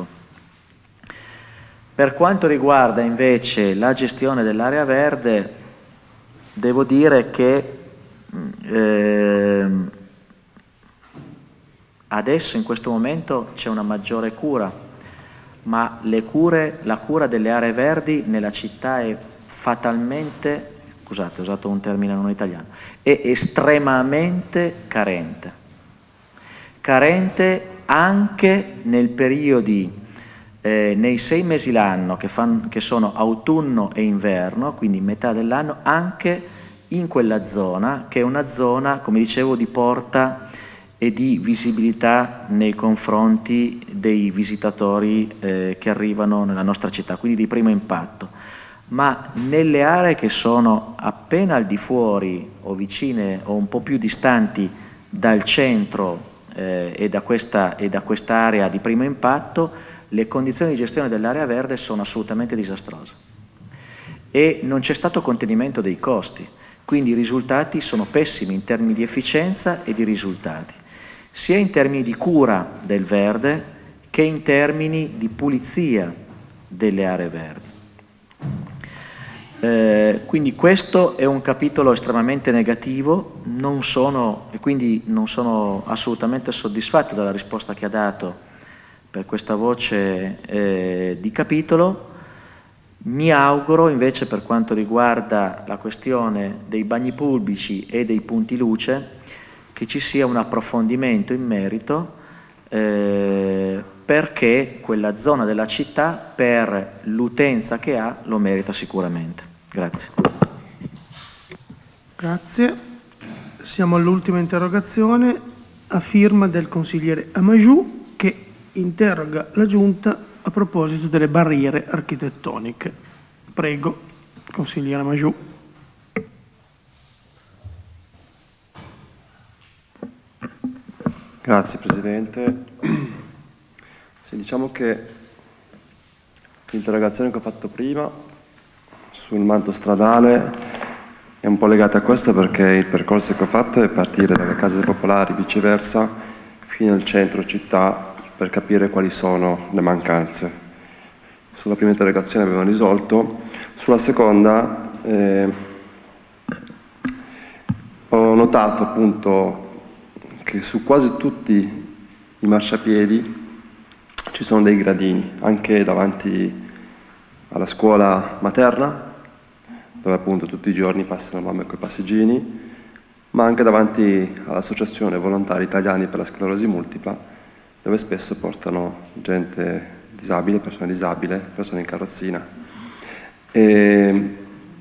Per quanto riguarda invece la gestione dell'area verde, devo dire che eh, adesso in questo momento c'è una maggiore cura, ma le cure, la cura delle aree verdi nella città è fatalmente, scusate ho usato un termine non italiano, è estremamente carente. Carente anche nel periodi, eh, nei sei mesi l'anno che, che sono autunno e inverno, quindi metà dell'anno, anche in quella zona, che è una zona, come dicevo, di porta e di visibilità nei confronti dei visitatori eh, che arrivano nella nostra città, quindi di primo impatto. Ma nelle aree che sono appena al di fuori o vicine o un po' più distanti dal centro eh, e da questa e da quest'area di primo impatto, le condizioni di gestione dell'area verde sono assolutamente disastrose e non c'è stato contenimento dei costi, quindi i risultati sono pessimi in termini di efficienza e di risultati, sia in termini di cura del verde che in termini di pulizia delle aree verdi. Eh, quindi questo è un capitolo estremamente negativo, non sono, e quindi non sono assolutamente soddisfatto dalla risposta che ha dato per questa voce eh, di capitolo. Mi auguro invece, per quanto riguarda la questione dei bagni pubblici e dei punti luce, che ci sia un approfondimento in merito eh, perché quella zona della città, per l'utenza che ha, lo merita sicuramente. Grazie. Grazie. Siamo all'ultima interrogazione a firma del consigliere Amajou, che interroga la Giunta a proposito delle barriere architettoniche. Prego, consigliere Amajou. Grazie Presidente. Sì, diciamo che l'interrogazione che ho fatto prima sul manto stradale è un po' legata a questa, perché il percorso che ho fatto è partire dalle case popolari, viceversa, fino al centro città, per capire quali sono le mancanze. Sulla prima interrogazione abbiamo risolto, sulla seconda eh, ho notato appunto che su quasi tutti i marciapiedi ci sono dei gradini, anche davanti alla scuola materna, dove appunto tutti i giorni passano mamme con i passeggini, ma anche davanti all'Associazione Volontari Italiani per la Sclerosi Multipla, dove spesso portano gente disabile, persone disabili, persone in carrozzina. E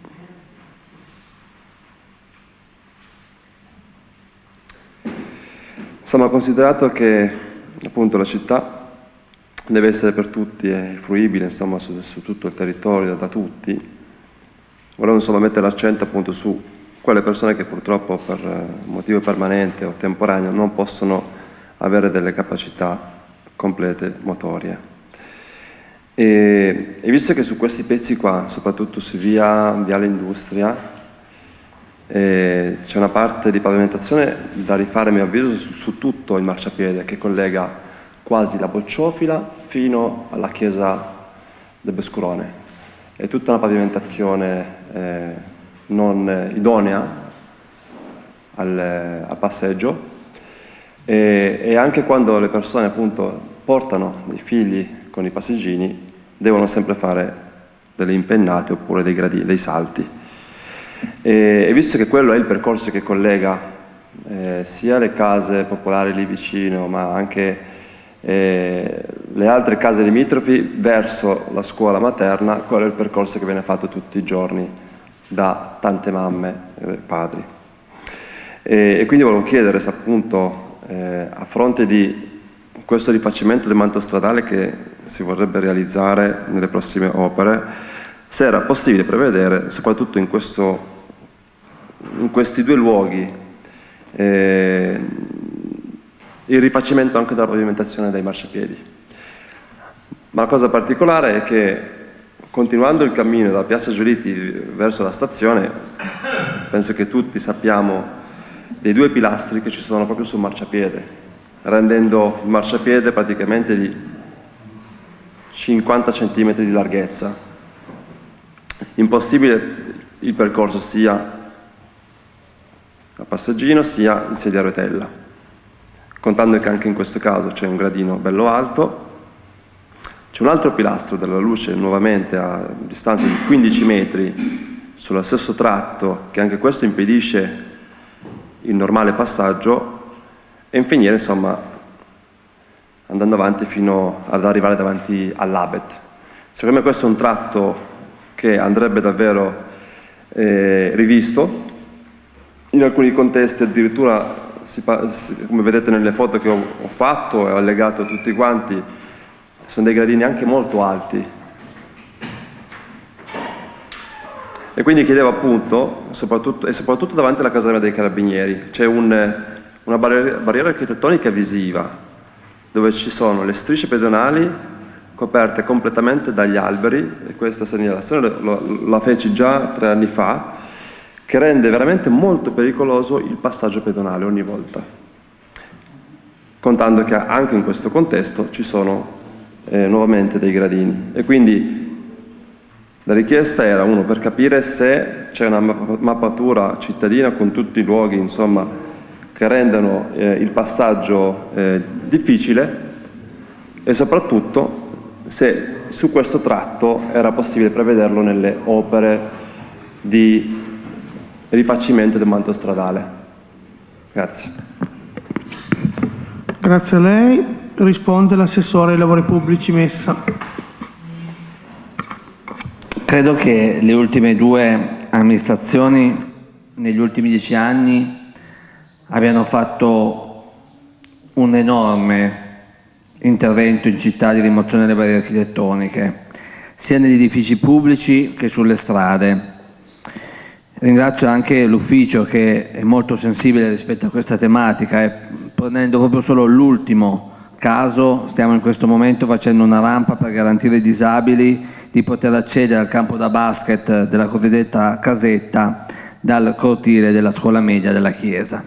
insomma, considerato che appunto la città deve essere per tutti e fruibile, insomma, su, su tutto il territorio, da tutti, volevo insomma mettere l'accento appunto su quelle persone che purtroppo per motivo permanente o temporaneo non possono avere delle capacità complete motorie. E, e visto che su questi pezzi qua, soprattutto su via Viale Industria, eh, c'è una parte di pavimentazione da rifare a mio avviso su, su tutto il marciapiede che collega quasi la Bocciofila fino alla chiesa del Bescurone. È tutta una pavimentazione eh, non idonea al, al passeggio e, e anche quando le persone appunto portano i figli con i passeggini devono sempre fare delle impennate oppure dei, gradi, dei salti. E, e visto che quello è il percorso che collega eh, sia le case popolari lì vicino, ma anche eh, le altre case limitrofi verso la scuola materna, quello è il percorso che viene fatto tutti i giorni da tante mamme e padri. E, e quindi volevo chiedere se appunto eh, a fronte di questo rifacimento del manto stradale che si vorrebbe realizzare nelle prossime opere, se era possibile prevedere, soprattutto in, questo, in questi due luoghi, eh, il rifacimento anche della pavimentazione dei marciapiedi. Ma la cosa particolare è che continuando il cammino da Piazza Giolitti verso la stazione, penso che tutti sappiamo dei due pilastri che ci sono proprio sul marciapiede, rendendo il marciapiede praticamente di cinquanta centimetri di larghezza. Impossibile il percorso sia a passeggino sia in sedia a rotella, contando che anche in questo caso c'è un gradino bello alto. C'è un altro pilastro della luce nuovamente a distanza di quindici metri sullo stesso tratto, che anche questo impedisce il normale passaggio, e finire insomma andando avanti fino ad arrivare davanti all'Abet. Secondo me questo è un tratto che andrebbe davvero eh, rivisto. In alcuni contesti addirittura, si, come vedete nelle foto che ho, ho fatto e ho allegato a tutti quanti, sono dei gradini anche molto alti. E quindi chiedevo appunto, soprattutto, e soprattutto davanti alla caserma dei Carabinieri, c'è un, una barriera, barriera architettonica visiva, dove ci sono le strisce pedonali coperte completamente dagli alberi, e questa segnalazione la feci già tre anni fa, che rende veramente molto pericoloso il passaggio pedonale ogni volta, contando che anche in questo contesto ci sono Eh, nuovamente dei gradini. E quindi la richiesta era, uno, per capire se c'è una mappatura cittadina con tutti i luoghi insomma che rendono eh, il passaggio eh, difficile, e soprattutto se su questo tratto era possibile prevederlo nelle opere di rifacimento del manto stradale. Grazie. Grazie a lei. Risponde l'assessore ai lavori pubblici Messa. Credo che le ultime due amministrazioni negli ultimi dieci anni abbiano fatto un enorme intervento in città di rimozione delle barriere architettoniche, sia negli edifici pubblici che sulle strade. Ringrazio anche l'ufficio che è molto sensibile rispetto a questa tematica, e prendendo proprio solo l'ultimo caso, stiamo in questo momento facendo una rampa per garantire ai disabili di poter accedere al campo da basket della cosiddetta casetta dal cortile della scuola media della chiesa.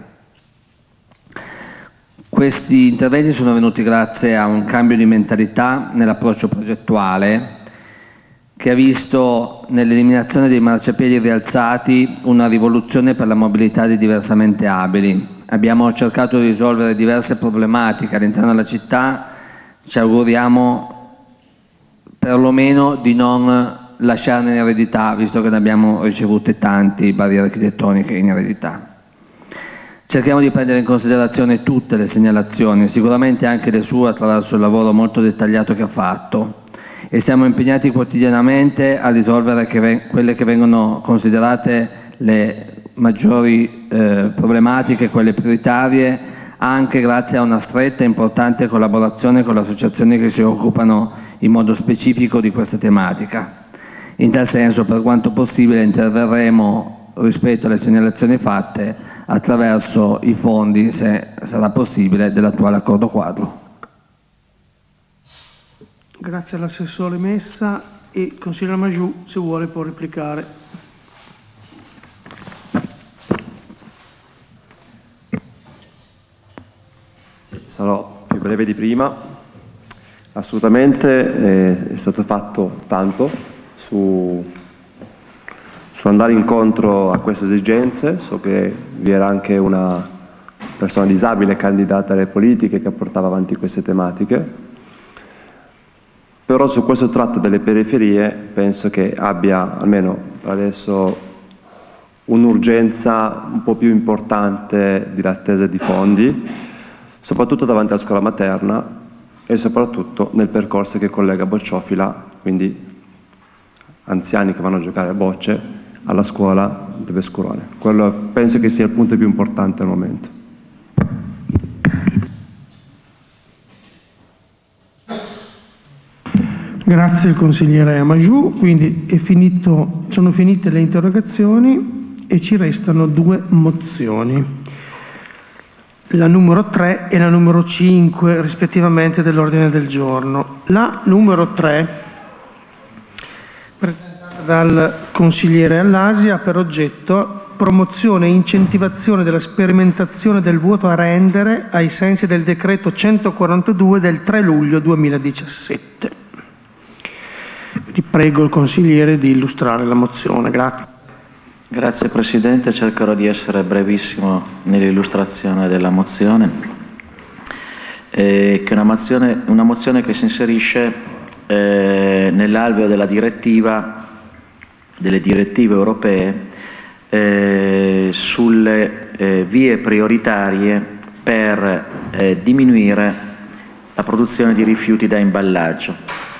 Questi interventi sono venuti grazie a un cambio di mentalità nell'approccio progettuale, che ha visto nell'eliminazione dei marciapiedi rialzati una rivoluzione per la mobilità dei diversamente abili. Abbiamo cercato di risolvere diverse problematiche all'interno della città, ci auguriamo perlomeno di non lasciarne in eredità, visto che ne abbiamo ricevute tanti barriere architettoniche in eredità. Cerchiamo di prendere in considerazione tutte le segnalazioni, sicuramente anche le sue attraverso il lavoro molto dettagliato che ha fatto, e siamo impegnati quotidianamente a risolvere che, quelle che vengono considerate le maggiori eh, problematiche, quelle prioritarie, anche grazie a una stretta e importante collaborazione con le associazioni che si occupano in modo specifico di questa tematica. In tal senso, per quanto possibile, interverremo rispetto alle segnalazioni fatte attraverso i fondi, se sarà possibile, dell'attuale accordo quadro. Grazie all'assessore Messa, e consigliere Maggiù, se vuole, può replicare. Sarò più breve di prima. Assolutamente eh, è stato fatto tanto su, su andare incontro a queste esigenze. So che vi era anche una persona disabile candidata alle politiche che portava avanti queste tematiche, però su questo tratto delle periferie penso che abbia almeno adesso un'urgenza un po' più importante di attesa di fondi, soprattutto davanti alla scuola materna e soprattutto nel percorso che collega Bocciofila, quindi anziani che vanno a giocare a bocce, alla scuola di Vescurone. Quello penso che sia il punto più importante al momento. Grazie al consigliere Amaggiù, quindi è finito, sono finite le interrogazioni e ci restano due mozioni, la numero tre e la numero cinque rispettivamente dell'ordine del giorno. La numero tre, presentata dal consigliere Allasi, ha per oggetto promozione e incentivazione della sperimentazione del vuoto a rendere ai sensi del decreto centoquarantadue del tre luglio duemiladiciassette. Vi prego il consigliere di illustrare la mozione. Grazie. Grazie Presidente, cercherò di essere brevissimo nell'illustrazione della mozione, eh, che è una mozione, una mozione che si inserisce eh, nell'alveo della direttiva, delle direttive europee eh, sulle eh, vie prioritarie per eh, diminuire la produzione di rifiuti da imballaggio.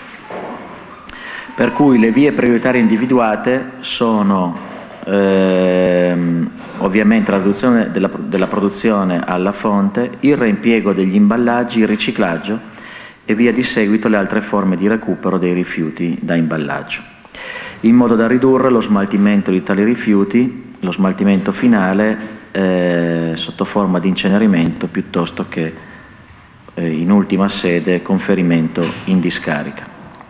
Per cui le vie prioritarie individuate sono Ehm, ovviamente la riduzione della, della produzione alla fonte, il reimpiego degli imballaggi, il riciclaggio e via di seguito le altre forme di recupero dei rifiuti da imballaggio, in modo da ridurre lo smaltimento di tali rifiuti, lo smaltimento finale eh, sotto forma di incenerimento piuttosto che eh, in ultima sede conferimento in discarica.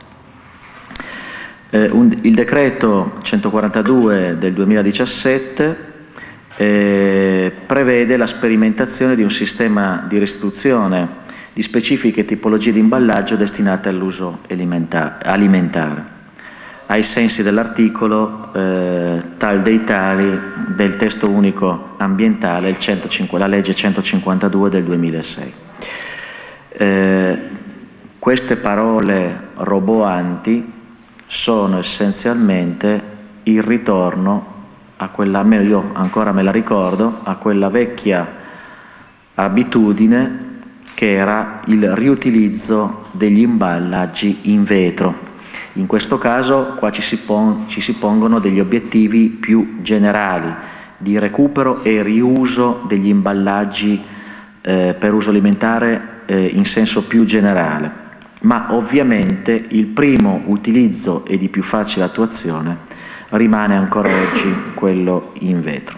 Eh, un, il decreto centoquarantadue del duemiladiciassette eh, prevede la sperimentazione di un sistema di restituzione di specifiche tipologie di imballaggio destinate all'uso alimentare, ai sensi dell'articolo eh, tal dei tali del testo unico ambientale, il centocinque, la legge centocinquantadue del duemilasei. Eh, queste parole roboanti sono essenzialmente il ritorno a quella, almeno io ancora me la ricordo, a quella vecchia abitudine che era il riutilizzo degli imballaggi in vetro. In questo caso qua ci si, pon, ci si pongono degli obiettivi più generali di recupero e riuso degli imballaggi eh, per uso alimentare eh, in senso più generale. Ma ovviamente il primo utilizzo e di più facile attuazione rimane ancora oggi quello in vetro.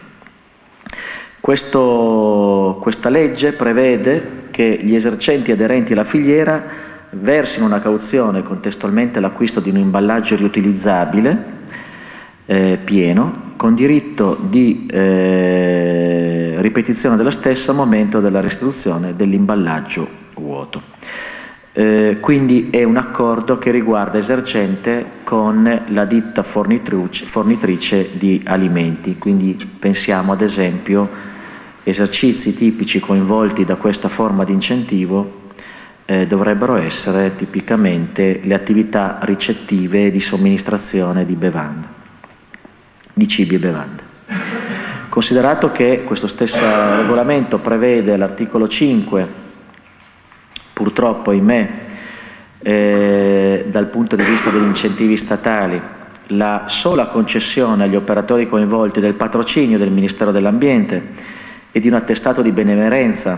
Questo, questa legge prevede che gli esercenti aderenti alla filiera versino una cauzione contestualmente all'acquisto di un imballaggio riutilizzabile eh, pieno, con diritto di eh, ripetizione della stessa al momento della restituzione dell'imballaggio vuoto. Eh, quindi è un accordo che riguarda esercente con la ditta fornitrice, fornitrice di alimenti, quindi pensiamo ad esempio esercizi tipici coinvolti da questa forma di incentivo eh, dovrebbero essere tipicamente le attività ricettive di somministrazione di bevande, di cibi e bevande. Considerato che questo stesso regolamento prevede all'articolo cinque, purtroppo, ahimè, eh, dal punto di vista degli incentivi statali, la sola concessione agli operatori coinvolti del patrocinio del Ministero dell'Ambiente e di un attestato di benemerenza,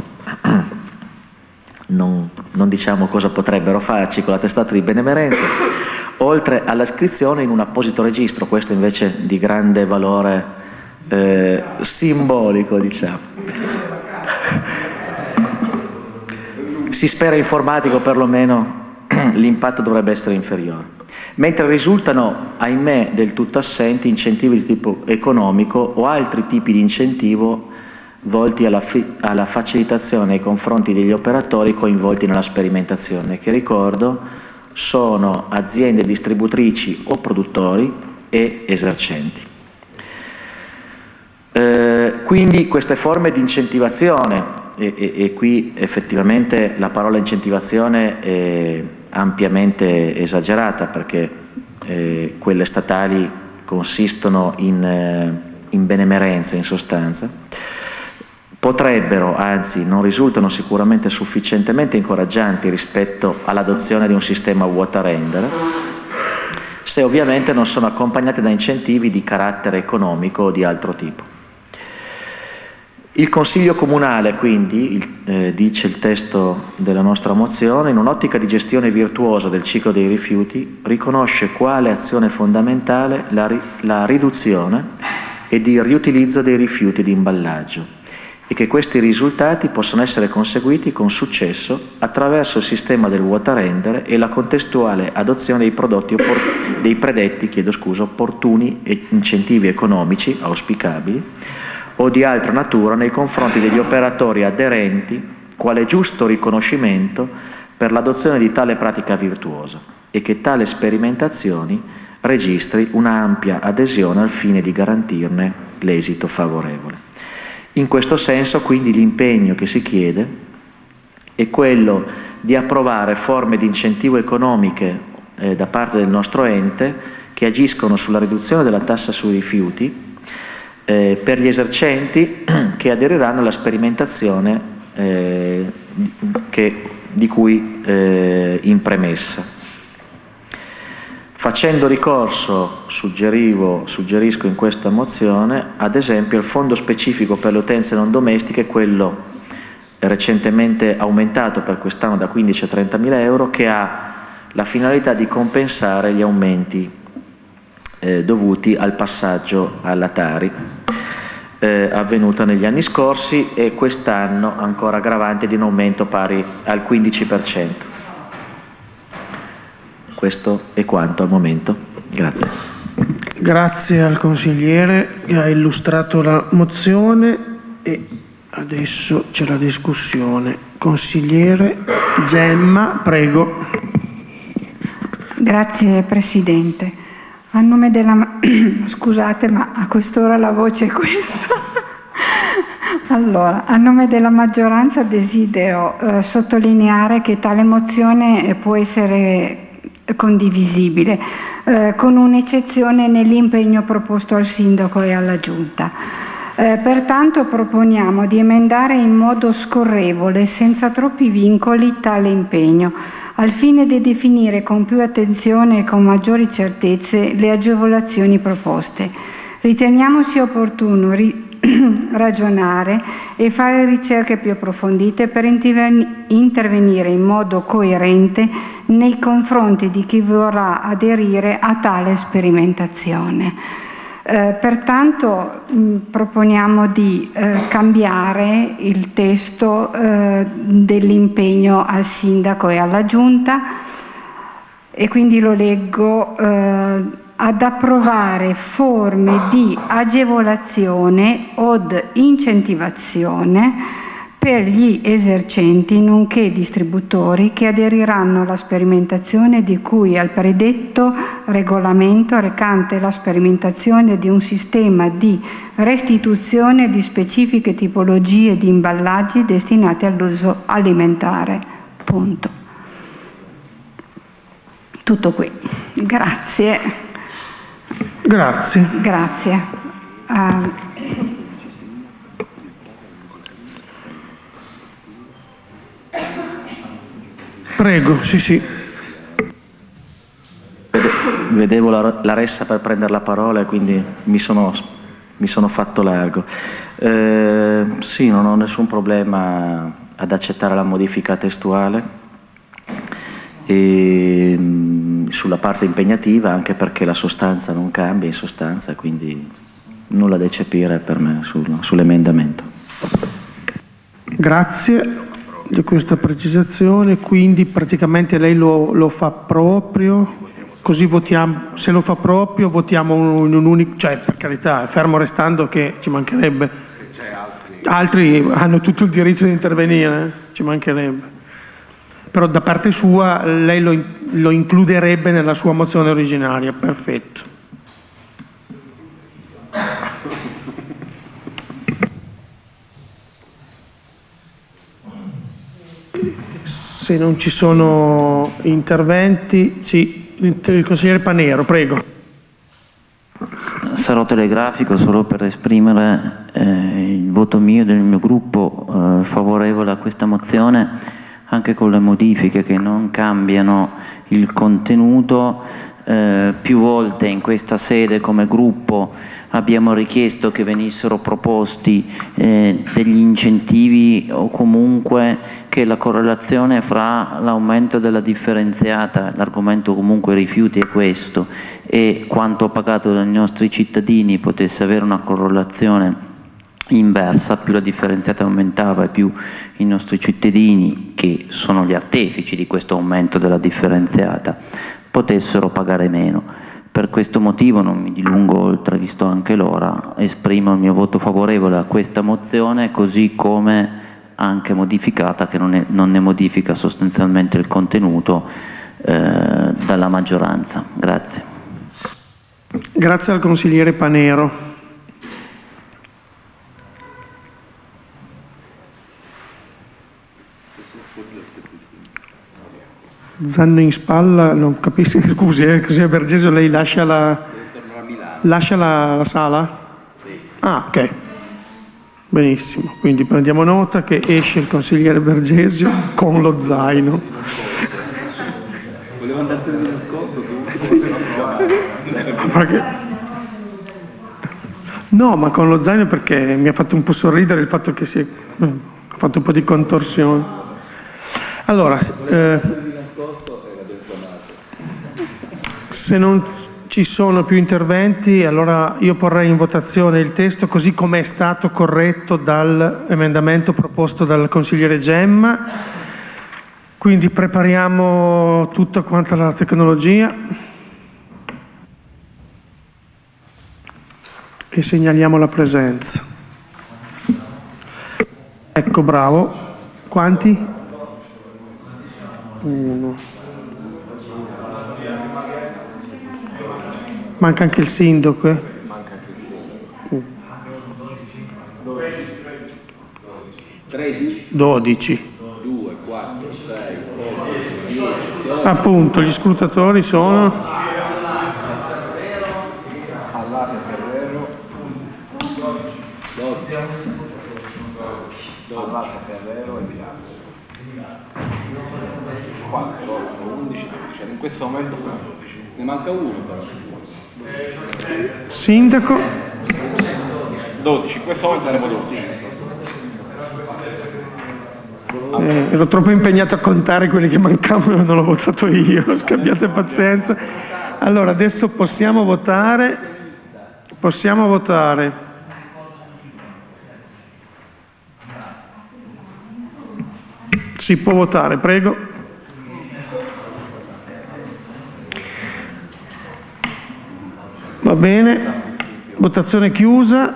non, non diciamo cosa potrebbero farci con l'attestato di benemerenza, oltre all'iscrizione in un apposito registro, questo invece di grande valore eh, simbolico, diciamo. Si spera informatico, perlomeno l'impatto dovrebbe essere inferiore. Mentre risultano, ahimè, del tutto assenti incentivi di tipo economico o altri tipi di incentivo volti alla, alla facilitazione nei confronti degli operatori coinvolti nella sperimentazione, che ricordo sono aziende distributrici o produttori e esercenti. Eh, quindi queste forme di incentivazione, E, e, e qui effettivamente la parola incentivazione è ampiamente esagerata, perché eh, quelle statali consistono in, eh, in benemerenze in sostanza, potrebbero, anzi non risultano sicuramente sufficientemente incoraggianti rispetto all'adozione di un sistema vuoto a rendere, se ovviamente non sono accompagnate da incentivi di carattere economico o di altro tipo. Il Consiglio Comunale, quindi, il, eh, dice il testo della nostra mozione, in un'ottica di gestione virtuosa del ciclo dei rifiuti, riconosce quale azione fondamentale la, ri, la riduzione ed il riutilizzo dei rifiuti di imballaggio e che questi risultati possano essere conseguiti con successo attraverso il sistema del vuota rendere e la contestuale adozione dei prodotti dei predetti, chiedo scusa, opportuni e incentivi economici auspicabili o di altra natura nei confronti degli operatori aderenti, quale giusto riconoscimento per l'adozione di tale pratica virtuosa, e che tale sperimentazioni registri una ampia adesione al fine di garantirne l'esito favorevole. In questo senso, quindi, l'impegno che si chiede è quello di approvare forme di incentivo economiche eh, da parte del nostro ente che agiscono sulla riduzione della tassa sui rifiuti eh, per gli esercenti che aderiranno alla sperimentazione eh, che, di cui eh, in premessa. Facendo ricorso, suggerivo, suggerisco in questa mozione, ad esempio, il fondo specifico per le utenze non domestiche, quello recentemente aumentato per quest'anno da quindici a trentamila euro, che ha la finalità di compensare gli aumenti eh, dovuti al passaggio alla Tari, eh, avvenuta negli anni scorsi, e quest'anno ancora aggravante di un aumento pari al quindici per cento. Questo è quanto al momento. Grazie. Grazie al consigliere che ha illustrato la mozione e adesso c'è la discussione. Consigliere Gemma, prego. Grazie Presidente. A nome della... Scusate, ma a quest'ora la voce è questa. Allora, a nome della maggioranza desidero eh, sottolineare che tale mozione può essere condivisibile, eh, con un'eccezione nell'impegno proposto al Sindaco e alla Giunta. Eh, pertanto proponiamo di emendare in modo scorrevole, senza troppi vincoli, tale impegno, al fine di definire con più attenzione e con maggiori certezze le agevolazioni proposte. Riteniamo sia opportuno ri ragionare e fare ricerche più approfondite per intervenire in modo coerente nei confronti di chi vorrà aderire a tale sperimentazione. Eh, pertanto mh, proponiamo di eh, cambiare il testo eh, dell'impegno al Sindaco e alla Giunta, e quindi lo leggo: eh, ad approvare forme di agevolazione od incentivazione per gli esercenti nonché distributori che aderiranno alla sperimentazione di cui al predetto regolamento recante la sperimentazione di un sistema di restituzione di specifiche tipologie di imballaggi destinati all'uso alimentare. Punto. Tutto qui. Grazie. Grazie. Grazie. Uh, Prego, sì, sì. Vedevo la, la ressa per prendere la parola e quindi mi sono, mi sono fatto largo. Eh, sì, non ho nessun problema ad accettare la modifica testuale e sulla parte impegnativa, anche perché la sostanza non cambia in sostanza, quindi nulla da eccepire per me sul, sull'emendamento. Grazie di questa precisazione, quindi praticamente lei lo, lo fa proprio, così votiamo, se lo fa proprio votiamo in un unico, cioè per carità, fermo restando che ci mancherebbe, altri hanno tutto il diritto di intervenire, eh? Ci mancherebbe. Però da parte sua lei lo, lo includerebbe nella sua mozione originaria. Perfetto. Se non ci sono interventi, sì, il consigliere Panero, prego. Sarò telegrafico solo per esprimere eh, il voto mio e del mio gruppo eh, favorevole a questa mozione, anche con le modifiche che non cambiano il contenuto. Eh, più volte in questa sede come gruppo abbiamo richiesto che venissero proposti eh, degli incentivi o comunque che la correlazione fra l'aumento della differenziata, l'argomento comunque rifiuti è questo, e quanto pagato dai nostri cittadini potesse avere una correlazione inversa, più la differenziata aumentava e più i nostri cittadini, che sono gli artefici di questo aumento della differenziata, potessero pagare meno. Per questo motivo, non mi dilungo oltre, visto anche l'ora, esprimo il mio voto favorevole a questa mozione, così come anche modificata, che non, è, non ne modifica sostanzialmente il contenuto, eh, dalla maggioranza. Grazie. Grazie al consigliere Panero. Zanno in spalla, non capisco, scusi, eh, consigliere Bergesio, lei lascia la, lascia la, la sala? Ah, ok. Benissimo, quindi prendiamo nota che esce il consigliere Bergesio con lo zaino. Voleva andarsene di nascosto tu? Sì. Perché... No, ma con lo zaino perché mi ha fatto un po' sorridere il fatto che si è... ha fatto un po' di contorsione. Allora, eh, se non ci sono più interventi, allora io porrei in votazione il testo così come è stato corretto dall'emendamento proposto dal consigliere Gemma. Quindi prepariamo tutta quanta la tecnologia e segnaliamo la presenza. Ecco, bravo. Quanti? Uno. Manca anche il sindaco. Eh? Manca anche il sindaco. tredici. dodici. due, quattro, sei, otto, dieci, dodici. Appunto, gli scrutatori sono... All'Ape Ferrero. dodici. All'Ape Ferrero e Milazzo. quattro, otto, undici, dodici. In questo momento sono dodici. Ne manca uno però. Sindaco? dodici, in questo momento siamo dodici. Eh, ero troppo impegnato a contare quelli che mancavano e non l'ho votato io, scambiate pazienza. Allora, adesso possiamo votare, possiamo votare. Si può votare, prego. Va bene, votazione chiusa.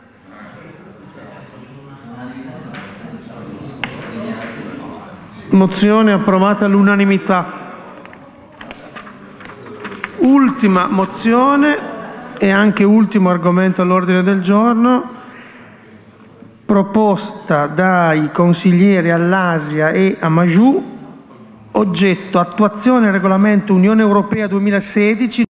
Mozione approvata all'unanimità. Ultima mozione e anche ultimo argomento all'ordine del giorno, proposta dai consiglieri Allasia e Amaju, oggetto attuazione del regolamento Unione Europea duemilasedici